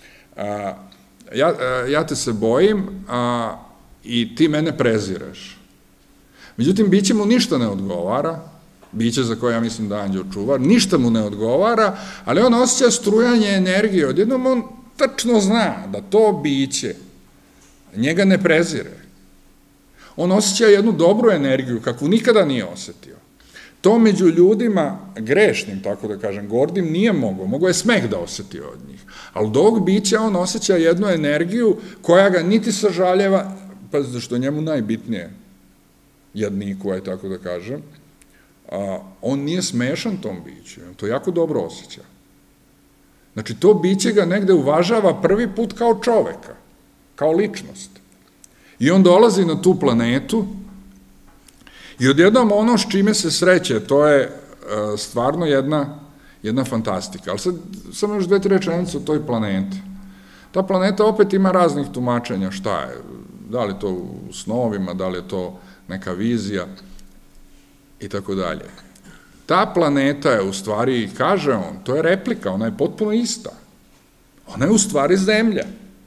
[SPEAKER 1] Ja te se bojim i ti mene prezireš. Međutim, biće mu ništa ne odgovara, biće za koje ja mislim da anđeo čuvar, ništa mu ne odgovara, ali on osjeća strujanje energije. Odjednom on tačno zna da to biće njega ne prezire. On osjeća jednu dobru energiju, kakvu nikada nije osetio. To među ljudima grešnim, tako da kažem, gordim, nije mogao. Mogao je smeh da osjeti od njih. Ali od ovog bića on osjeća jednu energiju koja ga niti sažaljeva, pazite što je njemu najbitnije, jadniku, aj tako da kažem, on nije smešan tom biću, on to jako dobro osjeća. Znači, to biće ga negde uvažava prvi put kao čoveka, kao ličnost. I on dolazi na tu planetu i odjednom ono s čime se sreće, to je stvarno jedna, jedna fantastika. Ali sad, samo još dve, tri rečenice o toj planeti. Ta planeta opet ima raznih tumačenja šta je, da li to u snovima, da li je to neka vizija i tako dalje. Ta planeta je u stvari, kaže on, to je replika, ona je potpuno ista. Ona je u stvari zemlja.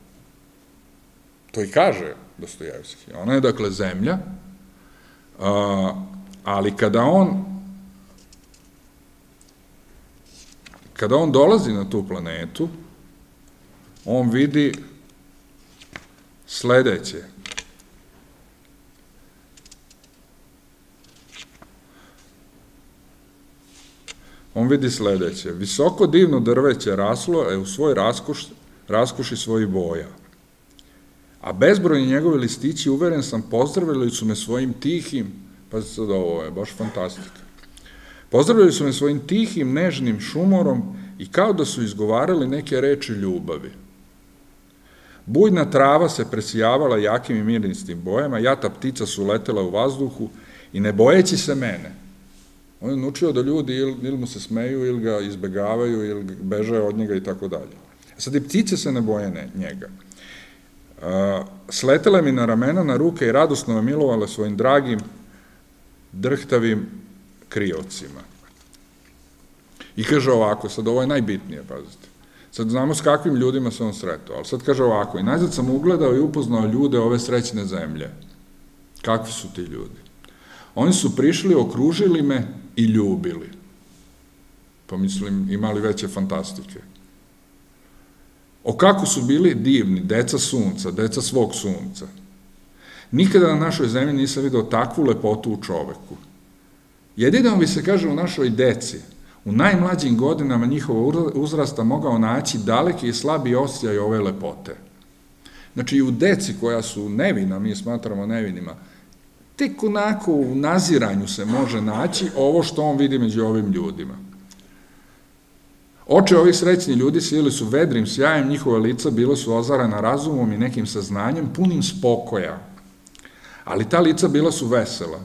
[SPEAKER 1] To i kaže Dostojevski. Ona je dakle zemlja, ali kada on kada on dolazi na tu planetu, on vidi sledeće. On vidi sledeće. Visoko divno drveće raslo je u svoj raskoš, raskoši svojih boja. A bezbrojni njegovi listići, uveren sam, pozdravili su me svojim tihim, pazite sad ovo je, baš fantastika, pozdravili su me svojim tihim, nežnim šumorom i kao da su izgovarali neke reči ljubavi. Bujna trava se presijavala jakim i mirnistim bojama, jata ptica su letela u vazduhu i ne bojeći se mene. On je naučio da ljudi ili mu se smeju, ili ga izbegavaju, ili beže od njega i tako dalje. Sad i ptice se ne boje njega. Sletele mi na ramena, na ruke i radosno me milovale svojim dragim, drhtavim kriocima. I kaže ovako, sad ovo je najbitnije, pazite. Sad znamo s kakvim ljudima se on sretao, ali sad kaže ovako, i najzad sam ugledao i upoznao ljude ove srećne zemlje. Kakvi su ti ljudi? Oni su prišli, okružili me i ljubili. Pa mislim, imali veće fantastike. O kako su bili divni, deca sunca, deca svog sunca. Nikada na našoj zemlji nisam vidio takvu lepotu u čoveku. Jedino bi se, kaže, u našoj deci, u najmlađim godinama njihova uzrasta mogao naći daleki i slabi osjećaj ove lepote. Znači, i u deci koja su nevina, mi smatramo nevinima, tek onako u naziranju se može naći ovo što on vidi među ovim ljudima. Oči ovih srećnih ljudi sijeli su vedrim sjajem, njihove lica bila su ozarana razumom i nekim saznanjem, punim spokoja. Ali ta lica bila su vesela.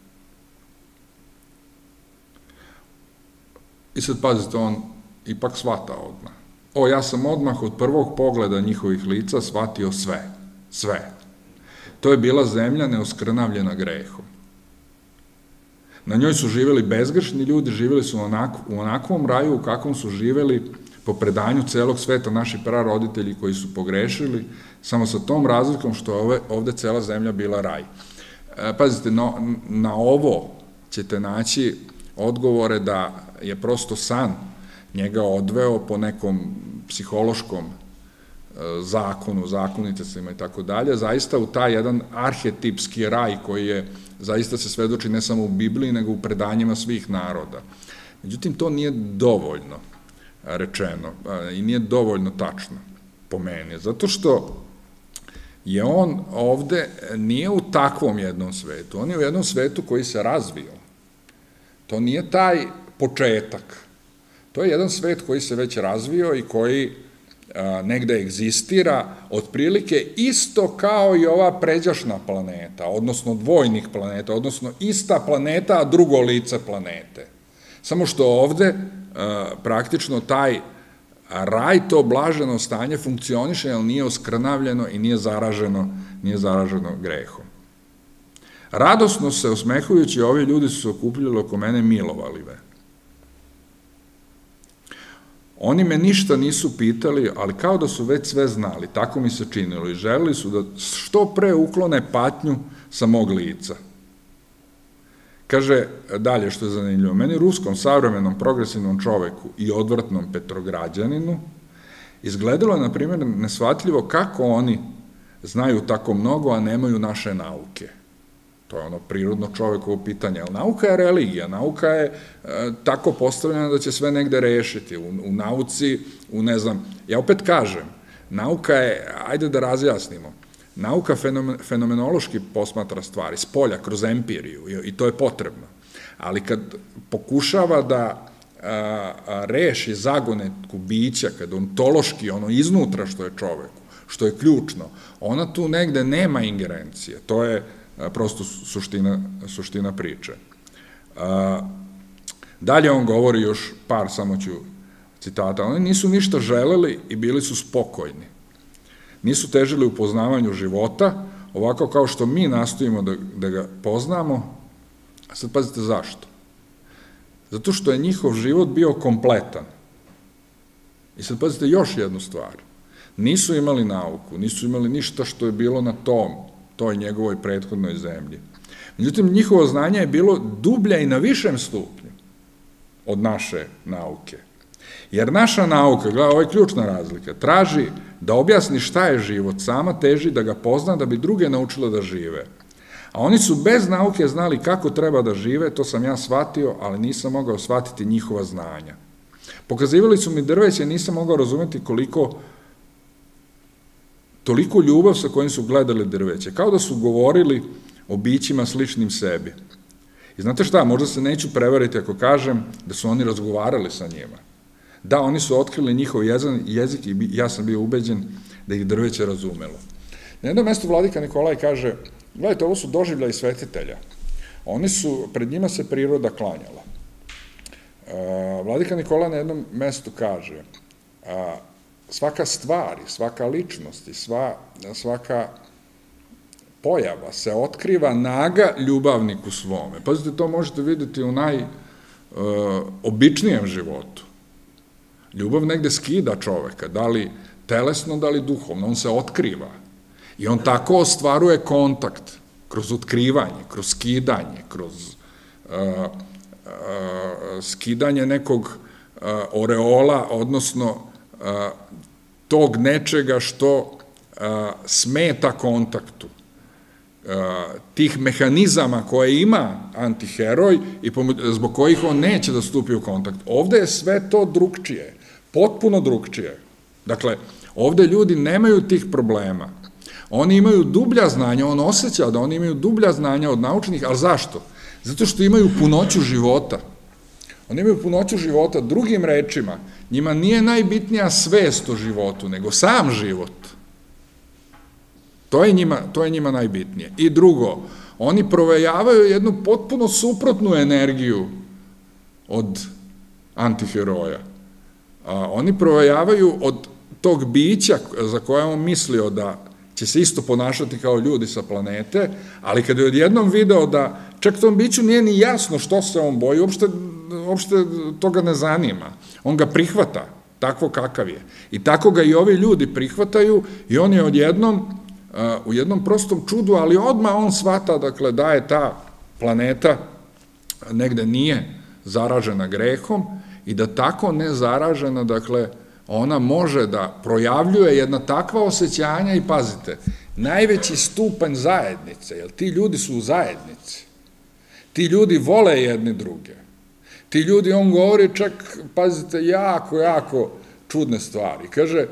[SPEAKER 1] I sad pazite, on ipak shvata odmah. O, ja sam odmah od prvog pogleda njihovih lica shvatio sve. Sve. To je bila zemlja neoskrnavljena grehom. Na njoj su živjeli bezgrešni ljudi, živjeli su u onakvom raju u kakvom su živjeli po predanju celog sveta naši praroditelji koji su pogrešili, samo sa tom razlikom što je ovde cela zemlja bila raj. Pazite, na ovo ćete naći odgovore da je prosto san njega odveo po nekom psihološkom zakonu, zakonitostima i tako dalje, zaista u taj jedan arhetipski raj koji je, zaista se svedoči ne samo u Bibliji, nego u predanjima svih naroda. Međutim, to nije dovoljno rečeno i nije dovoljno tačno, po meni, zato što je on ovde, nije u takvom jednom svetu, on je u jednom svetu koji se razvio. To nije taj početak. To je jedan svet koji se već razvio i koji negde egzistira, otprilike isto kao i ova pređašna planeta, odnosno dvojnih planeta, odnosno ista planeta, a drugo lice planete. Samo što ovde praktično taj raj, to blaženo stanje funkcioniše, ali nije oskrnavljeno i nije zaraženo, nije zaraženo grehom. Radosno se osmehujući, ovi ljudi su se okupljali oko mene, milovali me. Oni me ništa nisu pitali, ali kao da su već sve znali, tako mi se činilo i želeli su da što pre uklone patnju sa mog lica. Kaže dalje, što je zanimljivo, meni ruskom, savremenom, progresivnom čoveku i odvratnom Petrograđaninu izgledalo je, na primjer, nesvatljivo kako oni znaju tako mnogo, a nemaju naše nauke. To je ono prirodno čovekovo pitanje, ali nauka je religija, nauka je tako postavljena da će sve negde rešiti. U nauci, u ne znam, ja opet kažem, nauka je, ajde da razjasnimo, nauka fenomenološki posmatra stvari, s polja, kroz empiriju, i to je potrebno. Ali kad pokušava da reši zagonetku bića, kad ontološki, ono iznutra što je čoveku, što je ključno, ona tu negde nema ingerencije. To je prosto suština priče. Dalje on govori još par, samo ću citata, oni nisu ništa želeli i bili su spokojni. Nisu težili u poznavanju života, ovako kao što mi nastojimo da ga poznamo, a sad pazite zašto. Zato što je njihov život bio kompletan. I sad pazite još jednu stvar. Nisu imali nauku, nisu imali ništa što je bilo na tom, toj njegovoj prethodnoj zemlji. Međutim, njihovo znanje je bilo dublja i na višem stupnju od naše nauke. Jer naša nauka, gleda, ovo je ključna razlika, traži da objasni šta je život, sama teži da ga pozna, da bi druge naučila da žive. A oni su bez nauke znali kako treba da žive, to sam ja shvatio, ali nisam mogao shvatiti njihova znanja. Pokazivali su mi drveće, nisam mogao razumeti koliko, toliko ljubav sa kojim su gledali drveće, kao da su govorili o bićima sličnim sebi. I znate šta, možda se neću prevariti ako kažem da su oni razgovarali sa njima. Da, oni su otkrili njihov jezik i ja sam bio ubeđen da ih drveće razumelo. Na jednom mestu vladika Nikolaj kaže, gledajte, ovo su doživljaji svetitelja. Oni su, pred njima se priroda klanjala. Vladika Nikolaj na jednom mestu kaže, svaka stvar, svaka ličnost i svaka pojava se otkriva naga ljubavniku svome. Pazite, to možete vidjeti u najobičnijem životu. Ljubav negde skida čoveka, da li telesno, da li duhovno, on se otkriva. I on tako ostvaruje kontakt, kroz otkrivanje, kroz skidanje, kroz skidanje nekog oreola, odnosno tog nečega što smeta kontaktu, tih mehanizama koje ima antiheroj i zbog kojih on neće da stupi u kontakt. Ovde je sve to drugčije, potpuno drugčije. Dakle, ovde ljudi nemaju tih problema. Oni imaju dublja znanja, on osjeća da oni imaju dublja znanja od naučnih, ali zašto? Zato što imaju punoću života. Oni imaju punoću života, drugim rečima, njima nije najbitnija svest o životu, nego sam život. To je njima, to je njima najbitnije. I drugo, oni provejavaju jednu potpuno suprotnu energiju od antiheroja. Oni provejavaju od tog bića za koje on mislio da će se isto ponašati kao ljudi sa planete, ali kada je odjednom video da čak tom biću nije ni jasno što se on boji, uopšte, uopšte toga ne zanima. On ga prihvata, takvo kakav je. I tako ga i ovi ljudi prihvataju i on je odjednom u jednom prostom čudu, ali odmah on shvata, dakle, da je ta planeta negde nije zaražena grehom i da tako nezaražena, dakle, ona može da projavljuje jedna takva osjećanja i pazite, najveći stupanj zajednice, jer ti ljudi su u zajednici, ti ljudi vole jedni druge, ti ljudi, on govori čak, pazite, jako, jako čudne stvari, kaže,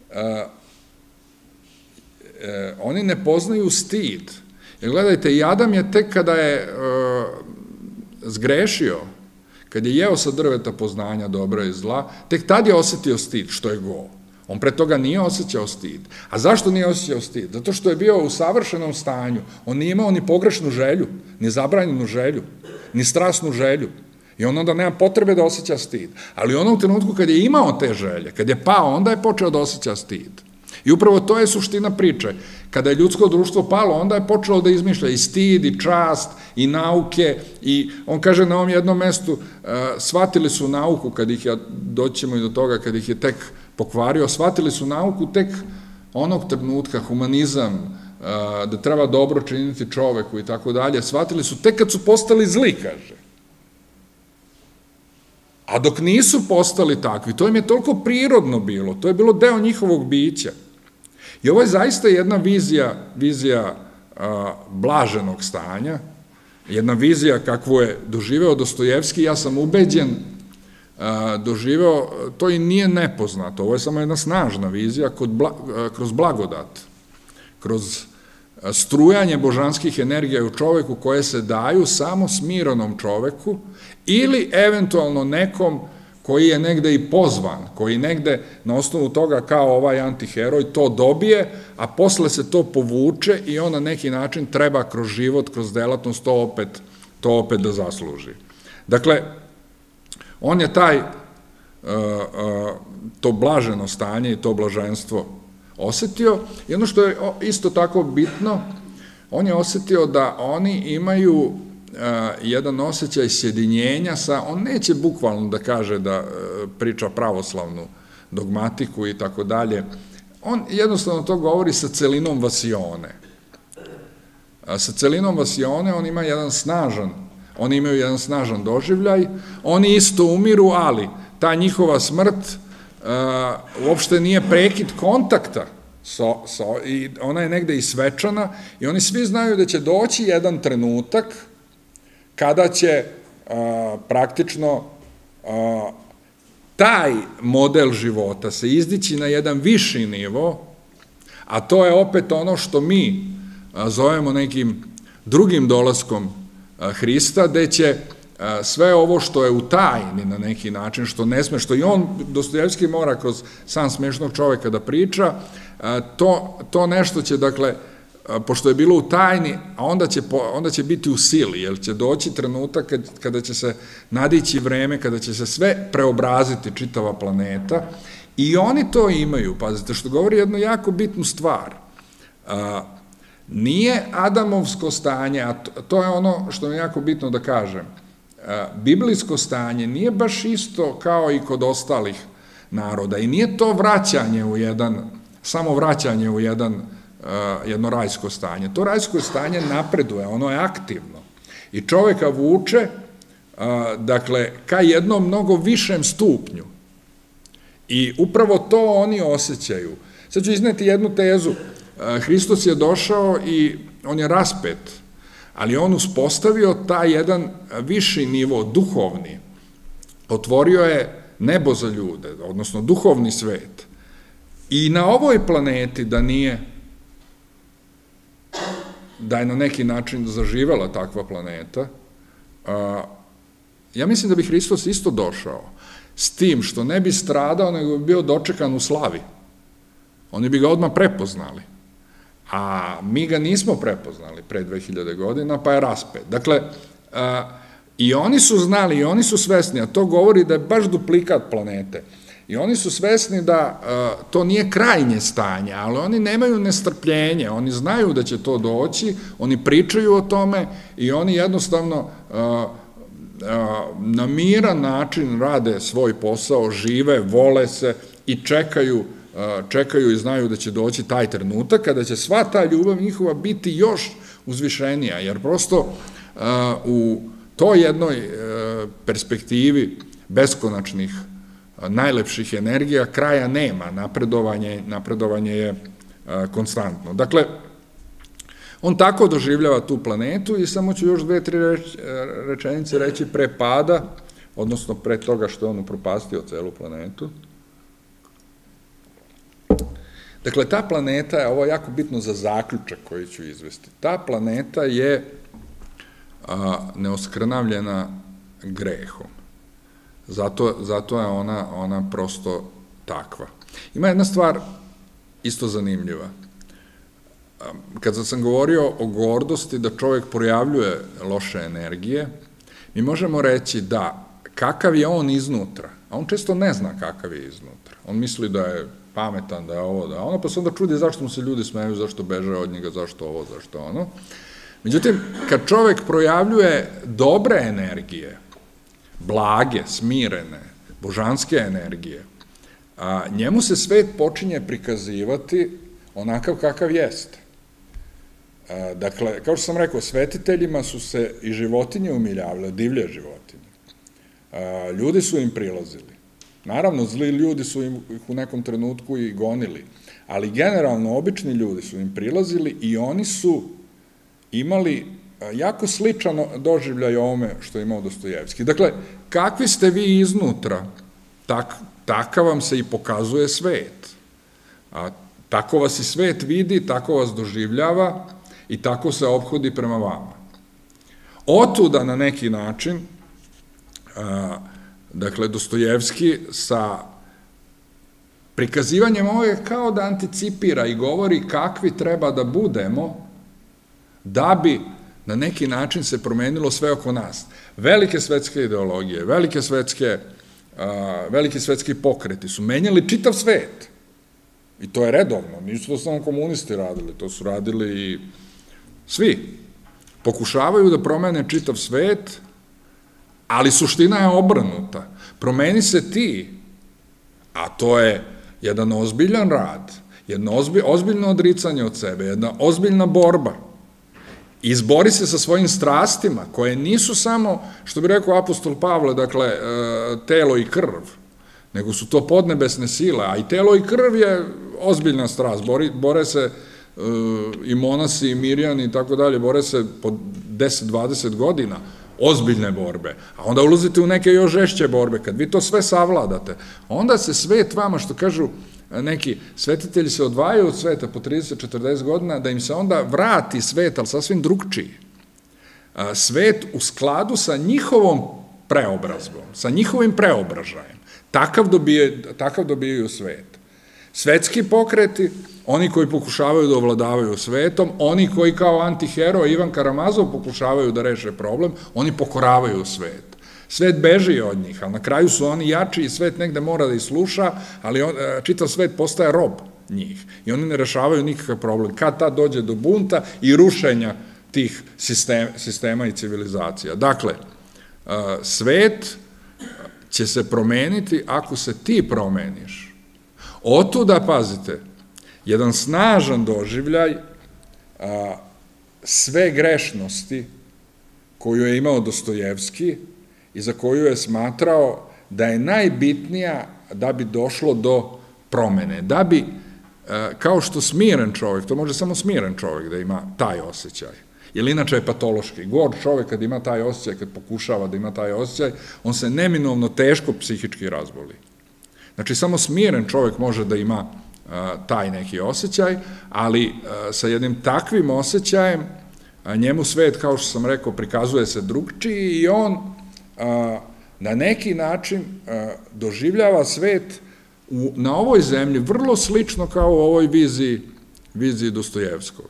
[SPEAKER 1] oni ne poznaju stid, jer gledajte, i Adam je tek kada je zgrešio, kad je jeo sa drveta poznanja dobra i zla, tek tad je osetio stid, što je go. On pre toga nije osjećao stid. A zašto nije osjećao stid? Zato što je bio u savršenom stanju. On nije imao ni pogrešnu želju, ni zabranjenu želju, ni strasnu želju. I on onda nema potrebe da osjeća stid. Ali ono u trenutku kad je imao te želje, kad je pao, onda je počeo da osjeća stid. I upravo to je suština priče. Kada je ljudsko društvo palo, onda je počelo da izmišlja i stid, i čast, i nauke, i on kaže na ovom jednom mestu, shvatili su nauku, kad ih je, doćemo i do toga, kad ih je tek pokvario, shvatili su nauku tek onog trenutka, humanizam, da treba dobro činiti čoveku i tako dalje, shvatili su tek kad su postali zli, kaže. A dok nisu postali takvi, to im je toliko prirodno bilo, to je bilo deo njihovog bića. I ovo je zaista jedna vizija, vizija blaženog stanja, jedna vizija kakvu je doživeo Dostojevski, ja sam ubeđen, doživeo, to i nije nepoznato, ovo je samo jedna snažna vizija kroz blagodat, kroz strujanje božanskih energija u čoveku koje se daju samo smirenom čoveku ili eventualno nekom koji je negde i pozvan, koji negde na osnovu toga kao ovaj antiheroj to dobije, a posle se to povuče i on na neki način treba kroz život, kroz delatnost to opet, to opet da zasluži. Dakle, on je taj, to blaženo stanje i to blaženstvo osetio i ono što je isto tako bitno, on je osetio da oni imaju jedan osjećaj sjedinjenja sa, on neće bukvalno da kaže da priča pravoslavnu dogmatiku i tako dalje, on jednostavno to govori sa celinom vasione. Sa celinom vasione on ima jedan snažan, oni imaju jedan snažan doživljaj, oni isto umiru, ali ta njihova smrt uopšte nije prekid kontakta, i ona je negde i svečana i oni svi znaju da će doći jedan trenutak kada će praktično taj model života se izdići na jedan viši nivo, a to je opet ono što mi zovemo nekim drugim dolaskom Hrista, gde će sve ovo što je u tajni na neki način, što ne sme, što i on, Dostojevski, mora kroz San smešnog čoveka da priča, to nešto će, dakle, pošto je bilo u tajni, a onda će biti u sili, jer će doći trenutak kada će se nadići vreme, kada će se sve preobraziti, čitava planeta, i oni to imaju, pazite, što govori jednu jako bitnu stvar. Nije Adamovsko stanje, a to je ono što je jako bitno da kažem, biblijsko stanje nije baš isto kao i kod ostalih naroda i nije to vraćanje u jedan, samo vraćanje u jedan jedno rajsko stanje. To rajsko stanje napreduje, ono je aktivno i čoveka vuče, dakle, ka jednom mnogo višem stupnju i upravo to oni osjećaju. Sad ću izneti jednu tezu. Hristos je došao i on je raspet, ali on uspostavio taj jedan viši nivo, duhovni. Otvorio je nebo za ljude, odnosno duhovni svet. I na ovoj planeti da nije, da je na neki način zaživela takva planeta, ja mislim da bi Hristos isto došao, s tim što ne bi stradao, nego bi bio dočekan u slavi. Oni bi ga odmah prepoznali. A mi ga nismo prepoznali pre dve hiljade godina, pa je raspet. Dakle, i oni su znali, i oni su svesni, a to govori da je baš duplikat planete. I oni su svesni da to nije krajnje stanje, ali oni nemaju nestrpljenje, oni znaju da će to doći, oni pričaju o tome i oni jednostavno na miran način rade svoj posao, žive, vole se i čekaju čekaju i znaju da će doći taj trenutak kada će sva ta ljubav njihova biti još uzvišenija, jer prosto u toj jednoj perspektivi beskonačnih, najlepših energija kraja nema, napredovanje je konstantno. Dakle, on tako doživljava tu planetu i samo ću još dve, tri rečenice reći pre pada, odnosno pre toga što je on upropastio celu planetu. Dakle, ta planeta je, ovo je jako bitno za zaključak koji ću izvesti, ta planeta je neoskrnavljena grehom. Zato je ona prosto takva. Ima jedna stvar isto zanimljiva. Kad sam govorio o gordosti da čovjek projavljuje loše energije, mi možemo reći da kakav je on iznutra, a on često ne zna kakav je iznutra. On misli da je pametan, da je ovo, da je ono, pa se onda čudi zašto mu se ljudi smeju, zašto beže od njega, zašto ovo, zašto ono. Međutim, kad čovjek projavljuje dobre energije, blage, smirene, božanske energije, njemu se svet počinje prikazivati onakav kakav jeste. Dakle, kao što sam rekao, svetiteljima su se i životinje umiljavale, divlje životinje. Ljudi su im prilazili. Naravno, zli ljudi su ih u nekom trenutku i gonili, ali generalno obični ljudi su im prilazili i oni su imali jako sličan doživljaj ovome što je imao Dostojevski. Dakle, kakvi ste vi iznutra, takav vam se i pokazuje svet. Tako vas i svet vidi, tako vas doživljava i tako se ophodi prema vama. Otuda na neki način, dakle, Dostojevski sa prikazivanjem ovo je kao da anticipira i govori kakvi treba da budemo da bi na neki način se promenilo sve oko nas. Velike svetske ideologije, velike svetske, veliki svetski pokreti su menjali čitav svet. I to je redovno, nisu to samo komunisti radili, to su radili i svi. Pokušavaju da promene čitav svet, ali suština je obrnuta. Promeni se ti, a to je jedan ozbiljan rad, jedno ozbiljno odricanje od sebe, jedna ozbiljna borba. Izbori se sa svojim strastima, koje nisu samo, što bi rekao apostol Pavle, dakle, telo i krv, nego su to podnebesne sile, a i telo i krv je ozbiljna strast, bore se i monasi i mirjani i tako dalje, bore se po deset do dvadeset godina, ozbiljne borbe, a onda ulazite u neke još žešće borbe, kad vi to sve savladate, onda se svet vama, što kažu neki svetitelji se odvajaju od sveta po trideset do četrdeset godina, da im se onda vrati svet, ali sasvim drugčiji. Svet u skladu sa njihovom preobrazbom, sa njihovim preobražajem. Takav dobijaju svet. Svetski pokreti, oni koji pokušavaju da ovladavaju svetom, oni koji kao antihero Ivan Karamazov pokušavaju da reše problem, oni pokoravaju svet. Svet beži od njih, ali na kraju su oni jači i svet negde mora da ih sluša, ali čitav svet postaje rob njih i oni ne rešavaju nikakav problem. Kad ta dođe do bunta i rušenja tih sistema i civilizacija. Dakle, svet će se promeniti ako se ti promeniš. Otuda, pazite, jedan snažan doživljaj sve grešnosti koju je imao Dostojevski i za koju je smatrao da je najbitnija da bi došlo do promene, da bi, kao što smiren čovjek, to može samo smiren čovjek da ima taj osjećaj, jer inače je patološki. Gord čovjek kad ima taj osjećaj, kad pokušava da ima taj osjećaj, on se neminovno teško psihički razboli. Znači, samo smiren čovjek može da ima taj neki osjećaj, ali sa jednim takvim osjećajem njemu svet, kao što sam rekao, prikazuje se drugčiji i on na neki način doživljava svet na ovoj zemlji vrlo slično kao u ovoj viziji Dostojevskog.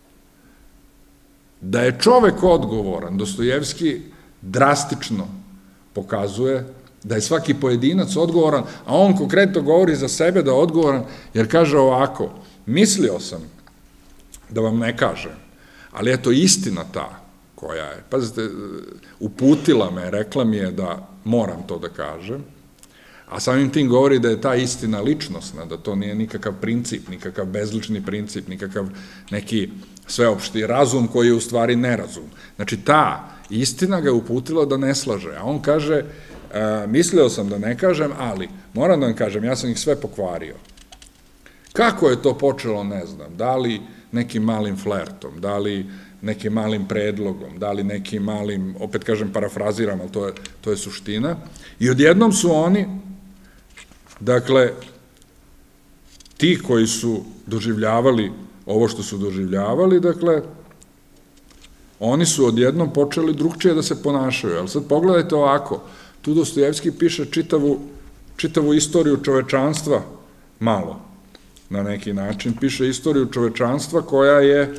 [SPEAKER 1] Da je čovek odgovoran, Dostojevski drastično pokazuje da je svaki pojedinac odgovoran, a on konkretno govori za sebe da je odgovoran, jer kaže ovako, mislio sam da vam ne kažem, ali eto istina ta koja je, pazite, uputila me, rekla mi je da moram to da kažem, a samim tim govori da je ta istina ličnosna, da to nije nikakav princip, nikakav bezlični princip, nikakav neki sveopšti razum koji je u stvari nerazum. Znači, ta istina ga je uputila da ne slaže, a on kaže, mislio sam da ne kažem, ali moram da vam kažem, ja sam ih sve pokvario. Kako je to počelo, ne znam, da li nekim malim flertom, da li nekim malim predlogom, da li nekim malim, opet kažem, parafraziram, ali to je suština. I odjednom su oni, dakle, ti koji su doživljavali ovo što su doživljavali, dakle, oni su odjednom počeli drugčije da se ponašaju. Ali sad pogledajte ovako, tu Dostojevski piše čitavu istoriju čovečanstva, malo, na neki način, piše istoriju čovečanstva koja je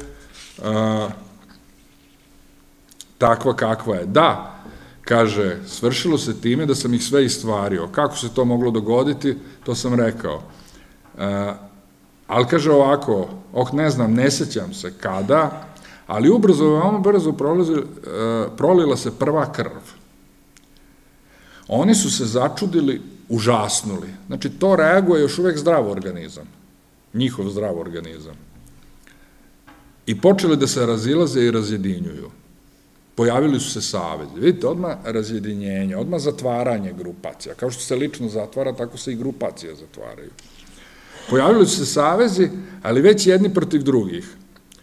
[SPEAKER 1] takva kakva je. Da, kaže, svršilo se time da sam ih sve istvario. Kako se to moglo dogoditi, to sam rekao. Ali kaže ovako, ok, ne znam, ne sećam se kada, ali ubrzo, veoma brzo prolila se prva krv. Oni su se začudili, užasnuli. Znači, to reaguje još uvek zdrav organizam, njihov zdrav organizam. I počeli da se razilaze i razjedinjuju. Pojavili su se savezi. Vidite, odmah razjedinjenje, odmah zatvaranje grupacija. Kao što se lično zatvara, tako se i grupacije zatvaraju. Pojavili su se savezi, ali već jedni protiv drugih.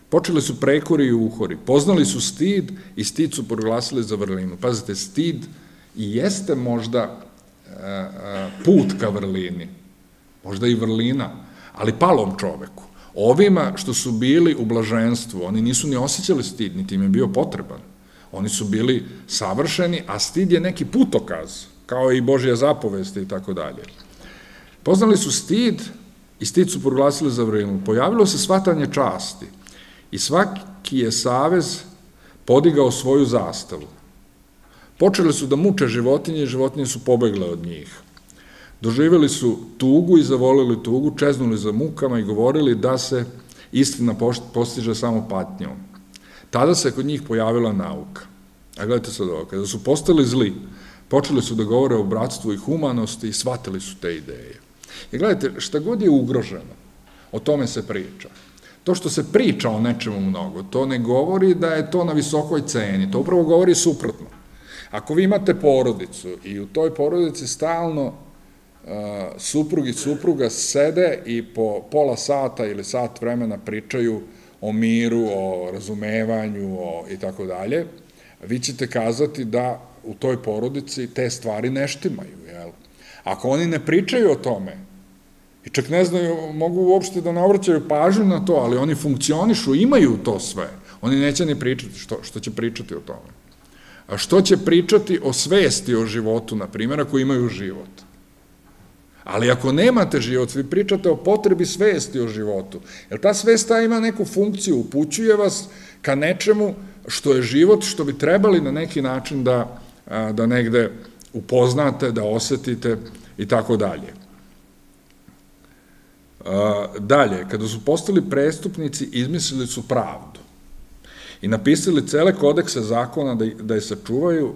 [SPEAKER 1] Počeli su prekori i uhori, poznali su stid i stid su proglasili za vrlinu. Pazite, stid i jeste možda put ka vrlini, možda i vrlina, ali palom čoveku. Ovima što su bili u blaženstvu, oni nisu ni osjećali stid, niti im je bio potreban. Oni su bili savršeni, a stid je neki putokaz, kao i Božja zapovest i tako dalje. Poznali su stid i stid su proglasili za vrlinu. Pojavilo se shvatanje časti i svaki je savez podigao svoju zastavu. Počeli su da muče životinje i životinje su pobegle od njih. Doživjeli su tugu i zavolili tugu, čeznuli za mukama i govorili da se istina postiže samo patnjom. Tada se kod njih pojavila nauka. A gledajte sad ovo, kada su postali zli, počeli su da govore o bratstvu i humanosti i shvatili su te ideje. I gledajte, šta god je ugroženo, o tome se priča. To što se priča o nečemu mnogo, to ne govori da je to na visokoj ceni, to upravo govori suprotno. Ako vi imate porodicu i u toj porodici stalno suprug i supruga sede i po pola sata ili sat vremena pričaju o miru, o razumevanju i tako dalje, vi ćete kazati da u toj porodici te stvari ne štimaju. Ako oni ne pričaju o tome, i čak ne znaju, mogu uopšte da ne obraćaju pažnju na to, ali oni funkcionišu, imaju to sve, oni neće ni pričati, što će pričati o tome. A što će pričati o svesti o životu, na primjer, ako imaju život? Ali ako nemate život, vi pričate o potrebi svesti o životu, jer ta svesta ima neku funkciju, upućuje vas ka nečemu što je život, što bi trebali na neki način da negde upoznate, da osetite i tako dalje. Dalje, kada su postali prestupnici, izmislili su pravdu i napisali cele kodekse zakona da je sačuvaju,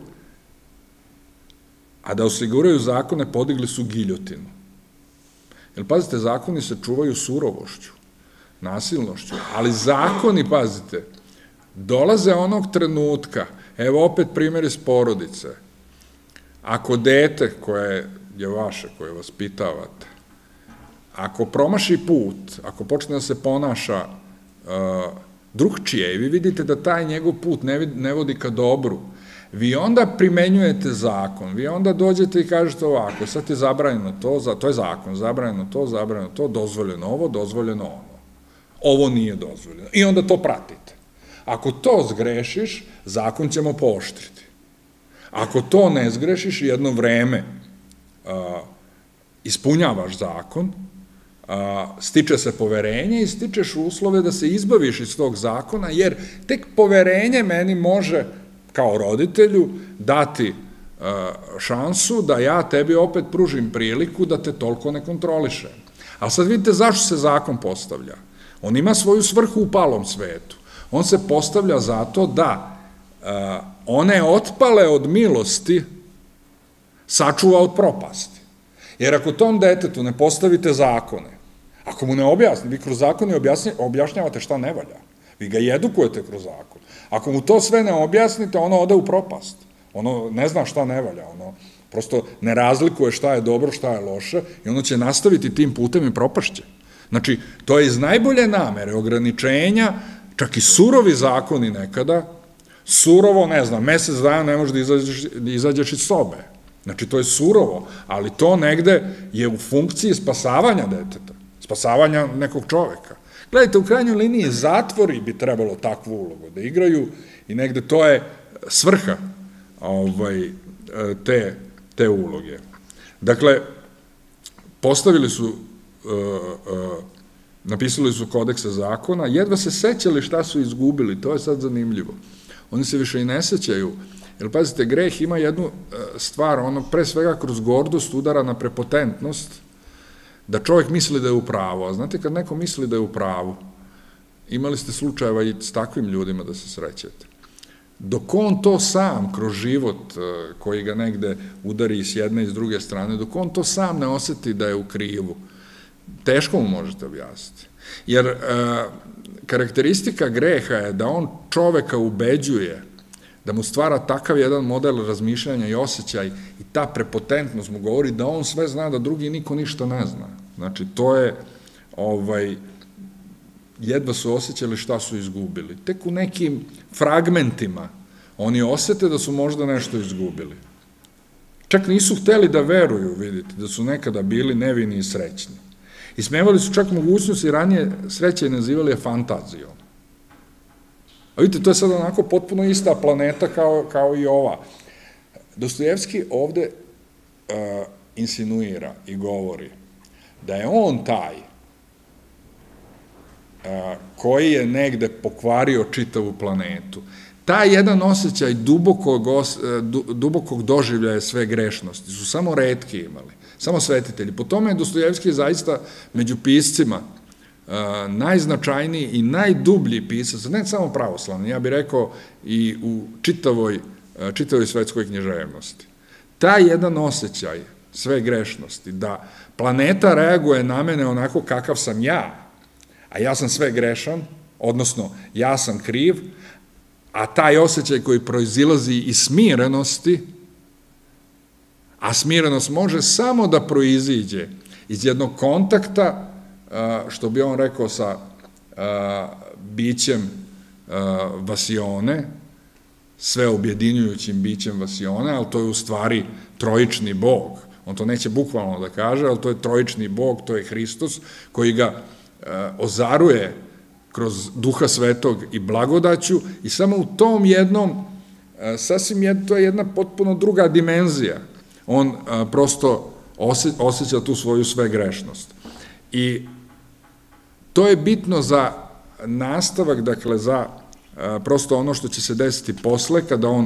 [SPEAKER 1] a da osiguraju zakone, podigli su giljotinu. Jer, pazite, zakoni se čuvaju surovošću, nasilnošću, ali zakoni, pazite, dolaze onog trenutka, evo opet primjer iz porodice, ako dete koje je vaše, koje vas pitavate, ako promaši put, ako počne da se ponaša drugčije i vi vidite da taj njegov put ne vodi ka dobru, vi onda primenjujete zakon, vi onda dođete i kažete ovako, sad je zabranjeno to, to je zakon, zabranjeno to, zabranjeno to, dozvoljeno ovo, dozvoljeno ono. Ovo nije dozvoljeno. I onda to pratite. Ako to zgrešiš, zakon ćemo pooštriti. Ako to ne zgrešiš, jedno vreme ispunjavaš zakon, stiče se poverenje i stičeš uslove da se izbaviš iz tog zakona, jer tek poverenje meni može, kao roditelju, dati šansu da ja tebi opet pružim priliku da te toliko ne kontrolišem. Ali sad vidite zašto se zakon postavlja. On ima svoju svrhu u palom svetu. On se postavlja zato da one otpale od milosti sačuva od propasti. Jer ako tom detetu ne postavite zakone, ako mu ne objasni, vi kroz zakone objašnjavate šta ne valja, vi ga i edukujete kroz zakon. Ako mu to sve ne objasnite, ono ode u propast. Ono ne zna šta ne valja, ono prosto ne razlikuje šta je dobro, šta je loše i ono će nastaviti tim putem i propašće. Znači, to je iz najbolje namere, ograničenja, čak i surovi zakoni nekada, surovo, ne znam, mesec dana ne možeš da izađeš iz sobe. Znači, to je surovo, ali to negde je u funkciji spasavanja deteta, spasavanja nekog čoveka. Gledajte, u krajnjoj liniji zatvori bi trebalo takvu ulogu da igraju i negde to je svrha te uloge. Dakle, postavili su, napisali su kodekse zakona, jedva se sećali šta su izgubili, to je sad zanimljivo. Oni se više i ne sećaju, jer pazite, greh ima jednu stvar, ono pre svega kroz gordost udara na prepotentnost, da čovjek misli da je u pravu, a znate kad neko misli da je u pravu, imali ste slučajeva i s takvim ljudima da se srećete. Dok on to sam, kroz život koji ga negde udari i s jedne i s druge strane, dok on to sam ne oseti da je u krivu, teško mu možete objasniti. Jer karakteristika greha je da on čoveka ubeđuje, da mu stvara takav jedan model razmišljanja i osjećaj i ta prepotentnost mu govori da on sve zna, da drugi niko ništa ne zna. Znači, to je
[SPEAKER 2] jedva su osjećali šta su izgubili. Tek u nekim fragmentima oni osete da su možda nešto izgubili. Čak nisu hteli da veruju, vidite, da su nekada bili nevini i srećni. Ismevali su čak mogućnosti, ranije sreće nazivali je fantazijom. A vidite, to je sad onako potpuno ista planeta kao, kao i ova. Dostojevski ovde uh, insinuira i govori da je on taj uh, koji je negde pokvario čitavu planetu. Taj jedan osjećaj dubokog, os, dubokog doživljaja sve grešnosti su samo retki imali, samo svetitelji. Po tome je Dostojevski zaista među piscima uh, najznačajniji i najdublji pisac, ne samo pravoslavni, ja bih rekao i u čitavoj, uh, čitavoj svetskoj književnosti. Taj jedan osjećaj sve grešnosti, da planeta reaguje na mene onako kakav sam ja, a ja sam sve grešan, odnosno ja sam kriv, a taj osjećaj koji proizilazi iz smirenosti, a smirenost može samo da proiziđe iz jednog kontakta, što bi on rekao, sa bićem Vasione, sve objedinjujućim bićem Vasione, ali to je u stvari trojični Bog. On to neće bukvalno da kaže, ali to je trojični Bog, to je Hristos, koji ga ozaruje kroz Duha Svetog i blagodaću i samo u tom jednom, sasvim je, to je jedna potpuno druga dimenzija. On prosto osjeća tu svoju sve grešnost. I to je bitno za nastavak, dakle, za prosto ono što će se desiti posle, kada on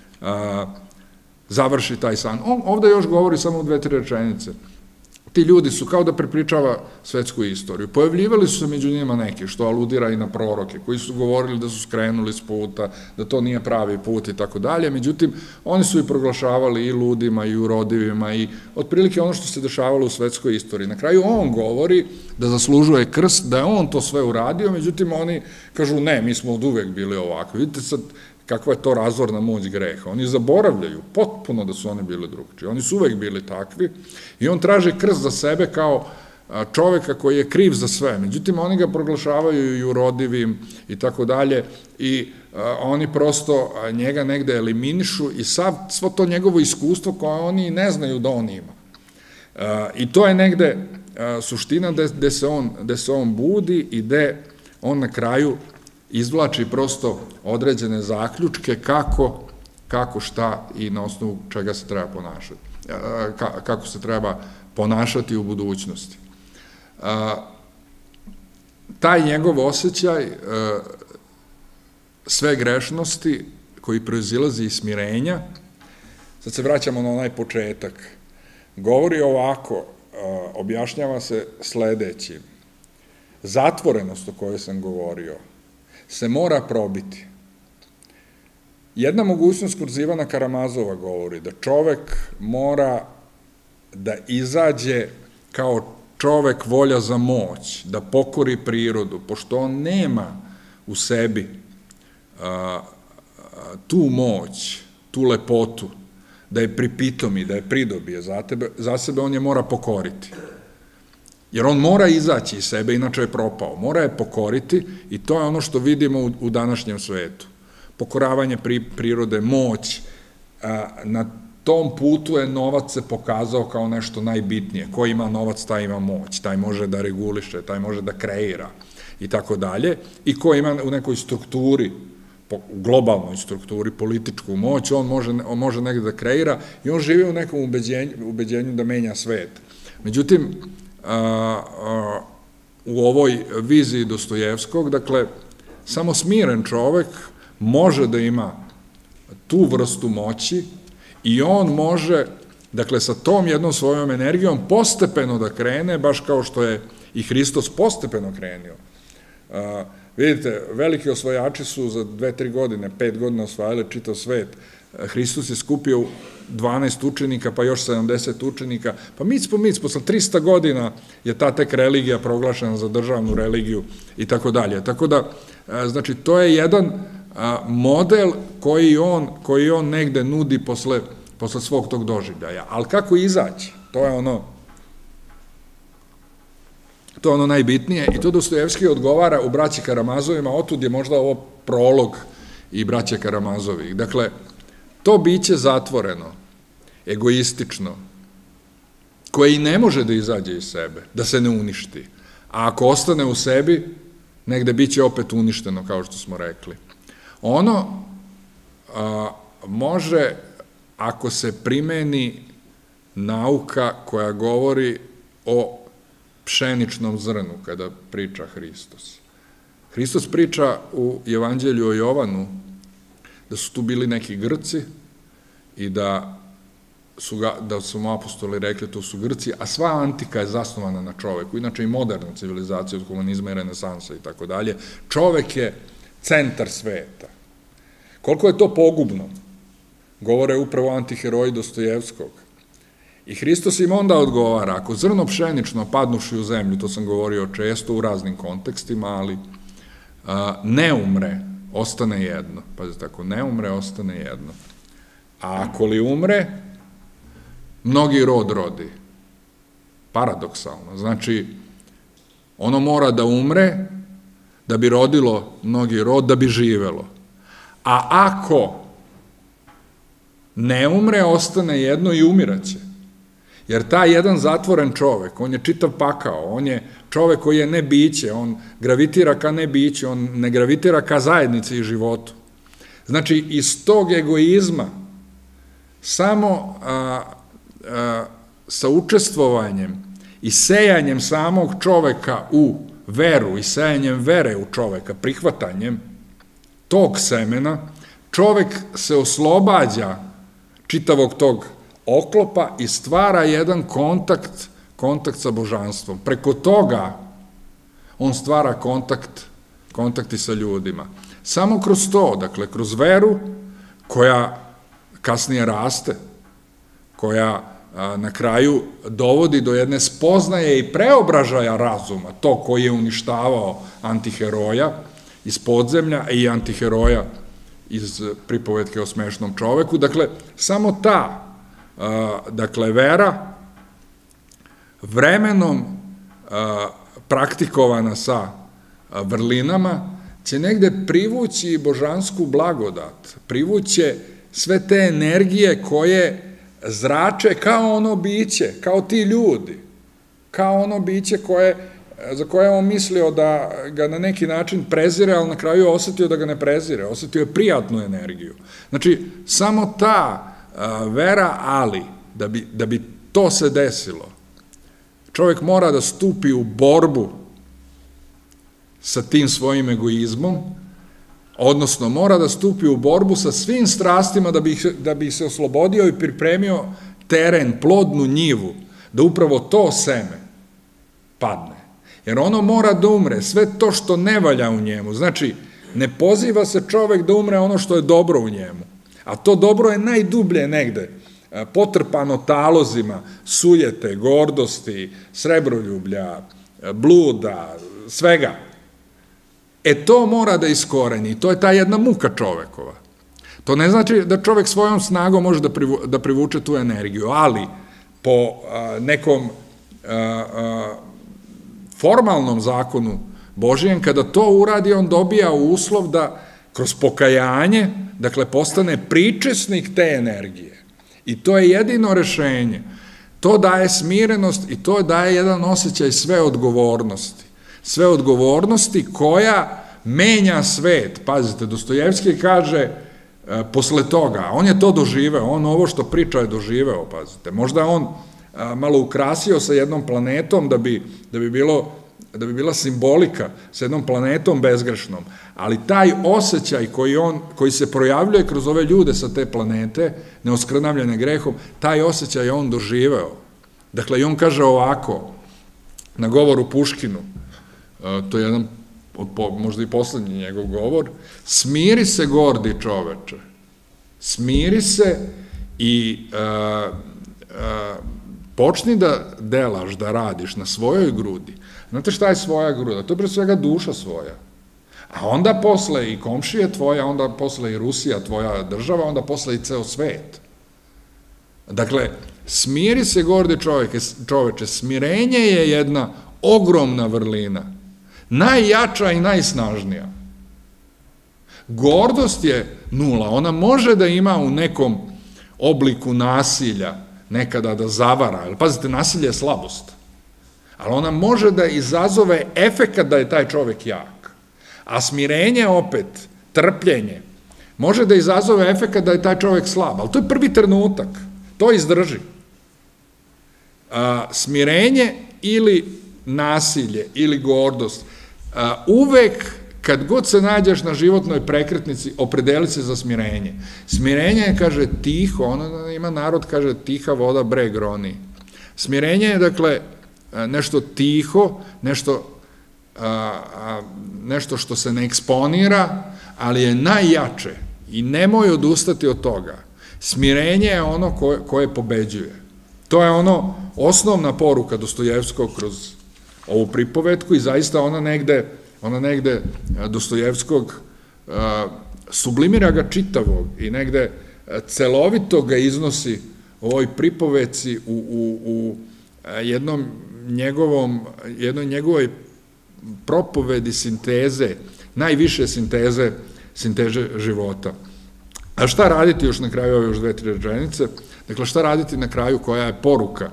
[SPEAKER 2] završi taj san. On ovde još govori samo u dve, tri rečenice. Ti ljudi su kao da prepričava svetsku istoriju. Pojavljivali su se među njima neki, što aludira i na proroke, koji su govorili da su skrenuli s puta, da to nije pravi put i tako dalje. Međutim, oni su i proglašavali i ludima i urodivima i otprilike ono što se dešavalo u svetskoj istoriji. Na kraju on govori da zaslužuje krst, da je on to sve uradio, međutim oni kažu ne, mi smo od uvek bili ovako. Vidite sad kakva je to razorna moć greha. Oni zaboravljaju potpuno da su oni bili drugčiji. Oni su uvek bili takvi i on traži krst za sebe kao čoveka koji je kriv za sve. Međutim, oni ga proglašavaju i urodivim i tako dalje i oni prosto njega negde eliminišu i svo to njegovo iskustvo koje oni ne znaju da on ima. I to je negde suština gde se on budi i gde on na kraju izvlači prosto određene zaključke kako, kako šta i na osnovu čega se treba ponašati, kako se treba ponašati u budućnosti. Taj njegov osjećaj sve grešnosti koji proizilazi iz smirenja, sad se vraćamo na onaj početak, govori ovako, objašnjava se sledeći, zatvorenost o kojoj sam govorio, se mora probiti. Jedna mogućnost kroz Ivana Karamazova govori da čovek mora da izađe kao čovek volja za moć, da pokori prirodu, pošto on nema u sebi a, a, tu moć, tu lepotu, da je pripitomi, da je pridobije za, tebe, za sebe, on je mora pokoriti. Jer on mora izaći iz sebe, inače je propao. Mora je pokoriti i to je ono što vidimo u, u današnjem svetu. Pokoravanje pri, prirode, moć. A, na tom putu je novac se pokazao kao nešto najbitnije. Ko ima novac, taj ima moć. Taj može da reguliše, taj može da kreira i tako dalje. I ko ima u nekoj strukturi, u globalnoj strukturi, političku moć, on može, on može negde da kreira i on živi u nekom ubeđenju, ubeđenju da menja svet. Međutim, A, a, u ovoj viziji Dostojevskog, dakle, samo smiren čovek može da ima tu vrstu moći i on može, dakle, sa tom jednom svojom energijom postepeno da krene, baš kao što je i Hristos postepeno krenio. A, vidite, veliki osvajači su za dve, tri godine, pet godina osvajali čitav svet. Hristos je skupio dvanaest učenika, pa još sedamdeset učenika, pa mic po mic, posle trista godina je ta tek religija proglašena za državnu religiju i tako dalje. Tako da, znači, to je jedan model koji on, koji on negde nudi posle, posle svog tog doživljaja. Ali kako izaći? To je ono, to je ono najbitnije, i to Dostojevski odgovara u Braći Karamazovima, otud je možda ovo prolog i Braće Karamazovih. Dakle, to biće zatvoreno, egoistično, koje i ne može da izađe iz sebe, da se ne uništi. A ako ostane u sebi, negde biće opet uništeno, kao što smo rekli. Ono a, može, ako se primeni nauka koja govori o pšeničnom zrnu, kada priča Hristos. Hristos priča u Evanđelju o Jovanu da su tu bili neki Grci i da su, ga, da su mu apostoli rekli to su Grci, a sva antika je zasnovana na čoveku, inače i moderna civilizacija od humanizma i renesansa i tako dalje. Čovek je centar sveta. Koliko je to pogubno, govore upravo antiheroji Dostojevskog. I Hristos im onda odgovara, ako zrno pšenično padnuši u zemlju, to sam govorio često u raznim kontekstima, ali a, ne umre, ostane jedno. Pazite, ako ne umre, ostane jedno. A ako li umre, mnogi rod rodi. Paradoksalno. Znači, ono mora da umre, da bi rodilo mnogi rod, da bi živelo. A ako ne umre, ostane jedno i umiraće. Jer taj jedan zatvoren čovek, on je čitav pakao, on je čovek koji je ne biće, on gravitira ka ne biće, on ne gravitira ka zajednici i životu. Znači, iz tog egoizma, samo a, a, sa učestvovanjem i sejanjem samog čoveka u veru i sejanjem vere u čoveka, prihvatanjem tog semena, čovek se oslobađa čitavog tog oklopa i stvara jedan kontakt, kontakt sa božanstvom. Preko toga on stvara kontakt, kontakti sa ljudima. Samo kroz to, dakle, kroz veru, koja kasnije raste, koja a, na kraju dovodi do jedne spoznaje i preobražaja razuma, to koji je uništavao antiheroja iz podzemlja i antiheroja iz pripovetke o smešnom čoveku. Dakle, samo ta dakle, vera vremenom praktikovana sa vrlinama će negde privući božansku blagodat, privuće sve te energije koje zrače kao ono biće, kao ti ljudi, kao ono biće koje, za koje on mislio da ga na neki način prezire, ali na kraju osetio da ga ne prezire, osetio je prijatnu energiju. Znači, samo ta vera, ali da bi, da bi to se desilo, čovjek mora da stupi u borbu sa tim svojim egoizmom, odnosno mora da stupi u borbu sa svim strastima da bi, da bi se oslobodio i pripremio teren, plodnu njivu, da upravo to seme padne. Jer ono mora da umre, sve to što ne valja u njemu. Znači, ne poziva se čovjek da umre ono što je dobro u njemu. A to dobro je najdublje negde, potrpano talozima, sujete, gordosti, srebroljublja, bluda, svega. E to mora da iskoreni, to je ta jedna muka čovekova. To ne znači da čovek svojom snagom može da, privu, da privuče tu energiju, ali po a, nekom a, a, formalnom zakonu Božijem, kada to uradi, on dobija uslov da kroz pokajanje, dakle, postane pričesnik te energije. I to je jedino rešenje. To daje smirenost i to daje jedan osjećaj sve odgovornosti. Sve odgovornosti koja menja svet. Pazite, Dostojevski kaže e, posle toga, on je to doživeo, on ovo što priča je doživeo, pazite. Možda on a, malo ukrasio sa jednom planetom da bi, da bi bilo da bi bila simbolika sa jednom planetom bezgrešnom, ali taj osjećaj koji, on, koji se projavljuje kroz ove ljude sa te planete, neoskrnavljene grehom, taj osjećaj je on doživeo. Dakle, i on kaže ovako, na govoru Puškinu, to je jedan, možda i poslednji njegov govor, smiri se, gordi čoveče, smiri se i a, a, počni da delaš, da radiš na svojoj grudi. Znate šta je svoja gruda? To je pre svega duša svoja. A onda posle i komšije tvoja, onda posle i Rusija, tvoja država, onda posle i ceo svet. Dakle, smiri se, gordi čoveče, smirenje je jedna ogromna vrlina, najjača i najsnažnija. Gordost je nula, ona može da ima u nekom obliku nasilja, nekada da zavara, ali pazite, nasilje je slabost, ali ona može da izazove efekat da je taj čovek jak, a smirenje opet, trpljenje, može da izazove efekat da je taj čovek slab, ali to je prvi trenutak, to izdrži. Smirenje ili nasilje ili gordost, uvek kad god se nađeš na životnoj prekretnici, opredeli se za smirenje. Smirenje je, kaže, tiho, ono ima narod, kaže, tiha voda breg roni. Smirenje je, dakle, nešto tiho, nešto, nešto što se ne eksponira, ali je najjače i nemoj odustati od toga. Smirenje je ono koje, koje pobeđuje. To je ono osnovna poruka Dostojevskog kroz ovu pripovetku i zaista ona negde ona negde Dostojevskog sublimira ga čitavog i negde celovito ga iznosi u ovoj pripovetci u, u, u jednom njegovom, jednoj njegovoj propovedi sinteze, najviše sinteze, sinteze života. A šta raditi još na kraju ove još dve, tri rečenice? Dakle, šta raditi na kraju, koja je poruka?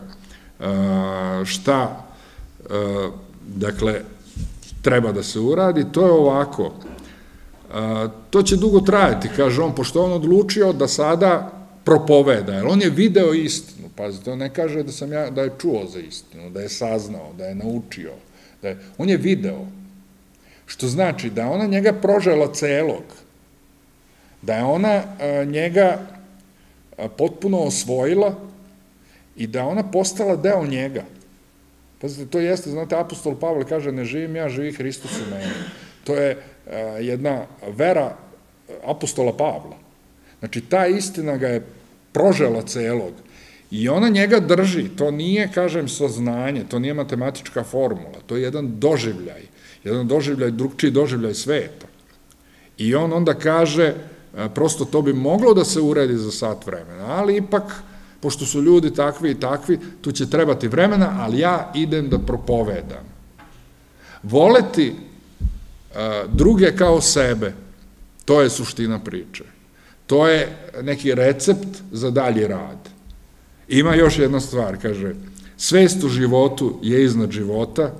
[SPEAKER 2] Šta, dakle, treba da se uradi? To je ovako. To će dugo trajati, kaže on, pošto on odlučio da sada propoveda, jer on je video istinu, pazite, on ne kaže da sam ja, da je čuo za istinu, da je saznao, da je naučio, da je, on je video, što znači da ona njega prožela celog, da je ona njega potpuno osvojila i da ona postala deo njega. Pazite, to jeste, znate, apostol Pavle kaže, ne živim ja, živi Hristos u meni. To je jedna vera apostola Pavla. Znači, ta istina ga je prožela celog i ona njega drži. To nije, kažem, saznanje, to nije matematička formula, to je jedan doživljaj, jedan doživljaj, drugčiji doživljaj sveta. I on onda kaže, prosto to bi moglo da se uredi za sat vremena, ali ipak, pošto su ljudi takvi i takvi, tu će trebati vremena, ali ja idem da propovedam. Voleti druge kao sebe, to je suština priče. To je neki recept za dalji rad. Ima još jedna stvar, kaže, svest u životu je iznad života,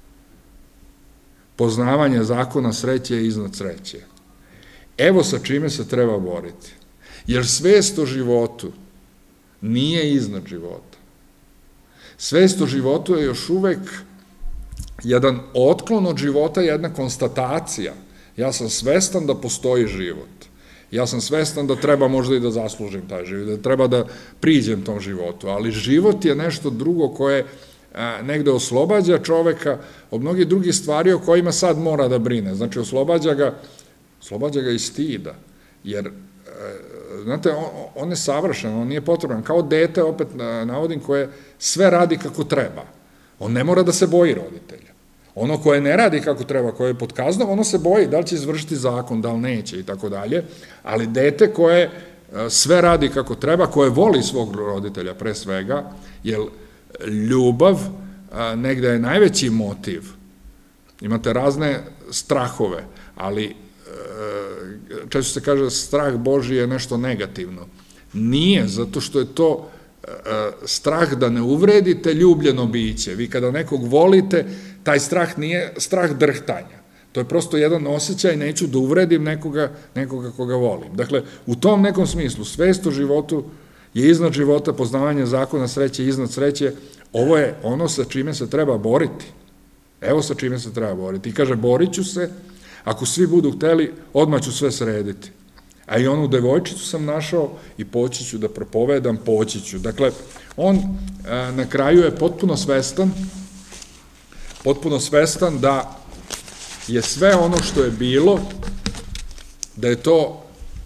[SPEAKER 2] poznavanje zakona sreće je iznad sreće. Evo sa čime se treba boriti. Jer svest o životu nije iznad života. Svest o životu je još uvek jedan otklon od života, jedna konstatacija. Ja sam svestan da postoji život. Ja sam svestan da treba možda i da zaslužim taj život, da treba da priđem tom životu, ali život je nešto drugo koje negde oslobađa čoveka od mnogih drugih stvari o kojima sad mora da brine. Znači, oslobađa ga, oslobađa ga i stida, jer, znate, on je savršen, on nije potreban, kao dete, opet navodim, koje sve radi kako treba. On ne mora da se boji roditelja. Ono koje ne radi kako treba, koje je pod kaznom, ono se boji da li će izvršiti zakon, da li neće i tako dalje, ali dete koje sve radi kako treba, koje voli svog roditelja pre svega, jer ljubav negde je najveći motiv. Imate razne strahove, ali često se kaže strah Božji je nešto negativno. Nije, zato što je to strah da ne uvredite ljubljeno biće. Vi kada nekog volite, taj strah nije strah drhtanja. To je prosto jedan osjećaj, neću da uvredim nekoga, nekoga koga volim. Dakle, u tom nekom smislu, svest o životu je iznad života, poznavanje zakona sreće je iznad sreće, ovo je ono sa čime se treba boriti. Evo sa čime se treba boriti. I kaže, borit ću se, ako svi budu hteli, odmah ću sve srediti. A i onu devojčicu sam našao i poći ću da propovedam, poći ću. Dakle, on na kraju je potpuno svestan, potpuno svestan da je sve ono što je bilo, da je to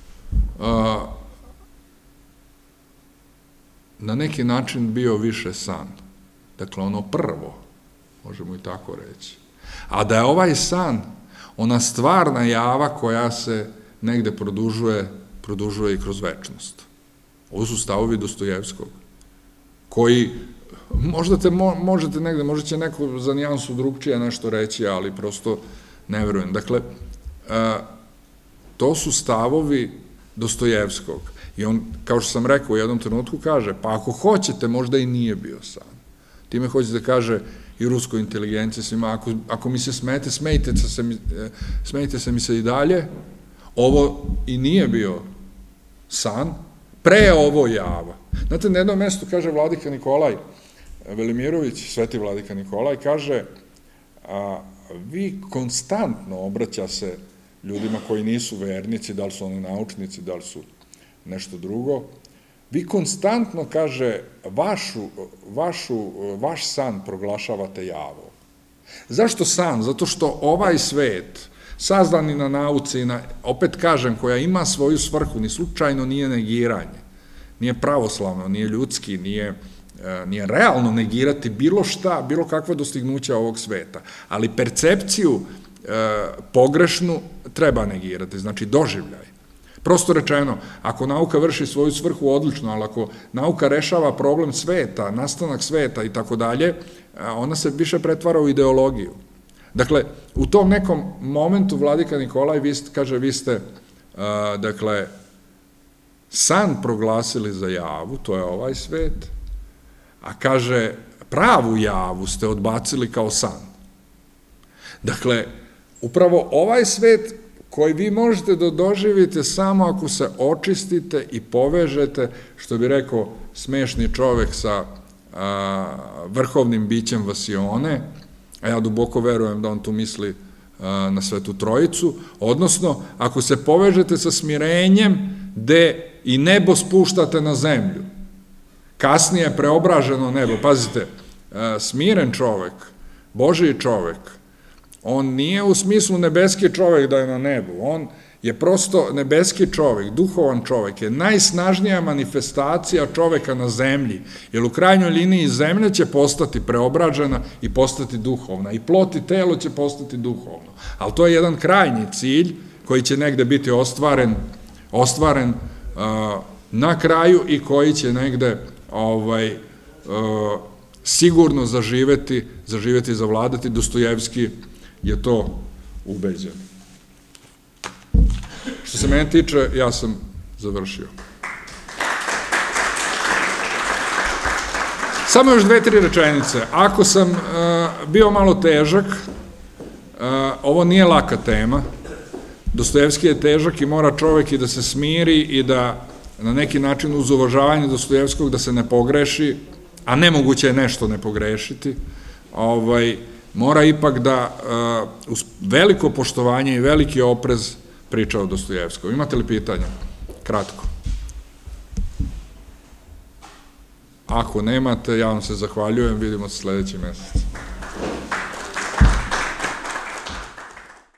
[SPEAKER 2] na neki način bio više san. Dakle, ono prvo, možemo i tako reći. A da je ovaj san, ona stvarna java koja se negde produžuje, produžuje i kroz večnost. Ovo su stavovi Dostojevskog, koji možda te možete negde, možda će neko za nijansu drugčije nešto reći, ali prosto ne verujem. Dakle, to su stavovi Dostojevskog. I on, kao što sam rekao, u jednom trenutku kaže, pa ako hoćete, možda i nije bio san. Time hoće da kaže i ruskoj inteligenciji svima, ako mi se smete, smejte se mi se i dalje, ovo i nije bio san, pre ovo java. Znate, na jednom mestu kaže vladika Nikolaj Velimirović, sveti vladika Nikolaj, kaže, vi konstantno, obraća se ljudima koji nisu vernici, da li su oni naučnici, da li su nešto drugo, vi konstantno, kaže, vaš san proglašavate javom. Zašto san? Zato što ovaj svet, sazdani na nauci, opet kažem, koja ima svoju svrhu, ni slučajno nije negiranje, nije pravoslavno, nije ljudski, nije realno negirati bilo šta, bilo kakva dostignuća ovog sveta, ali percepciju pogrešnu treba negirati, znači doživljaj. Prosto rečeno, ako nauka vrši svoju svrhu odlično, ali ako nauka rešava problem sveta, nastanak sveta i tako dalje, ona se više pretvara u ideologiju. Dakle, u tom nekom momentu vladika Nikolaj kaže, vi ste, dakle, san proglasili za javu, to je ovaj svet, a kaže, pravu javu ste odbacili kao san. Dakle, upravo ovaj svet koji vi možete da doživite samo ako se očistite i povežete, što bi rekao smešni čovek sa vrhovnim bićem Vasione, a ja duboko verujem da on tu misli na Svetu Trojicu, odnosno ako se povežete sa smirenjem gde i nebo spuštate na zemlju, kasnije preobraženo nebo, pazite, smiren čovek, Božiji čovek, on nije u smislu nebeski čovek da je na nebu, on je prosto nebeski čovek, duhovan čovek, je najsnažnija manifestacija čoveka na zemlji, jer u krajnjoj liniji zemlja će postati preobražena i postati duhovna, i plot i telo će postati duhovno, ali to je jedan krajnji cilj koji će negde biti ostvaren, ostvaren na kraju i koji će negde sigurno zaživeti, zaživeti i zavladati. Dostojevski je to ubeđen. Što se mene tiče, ja sam završio. Samo još dve, tri rečenice. Ako sam bio malo težak, ovo nije laka tema. Dostojevski je težak i mora čovek i da se smiri i da na neki način uz uvažavanje Dostojevskog da se ne pogreši, a nemoguće je nešto ne pogrešiti, mora ipak da uz veliko poštovanje i veliki oprez priča o Dostojevskom. Imate li pitanja? Kratko. Ako nemate, ja vam se zahvaljujem, vidimo se sledeći mesec.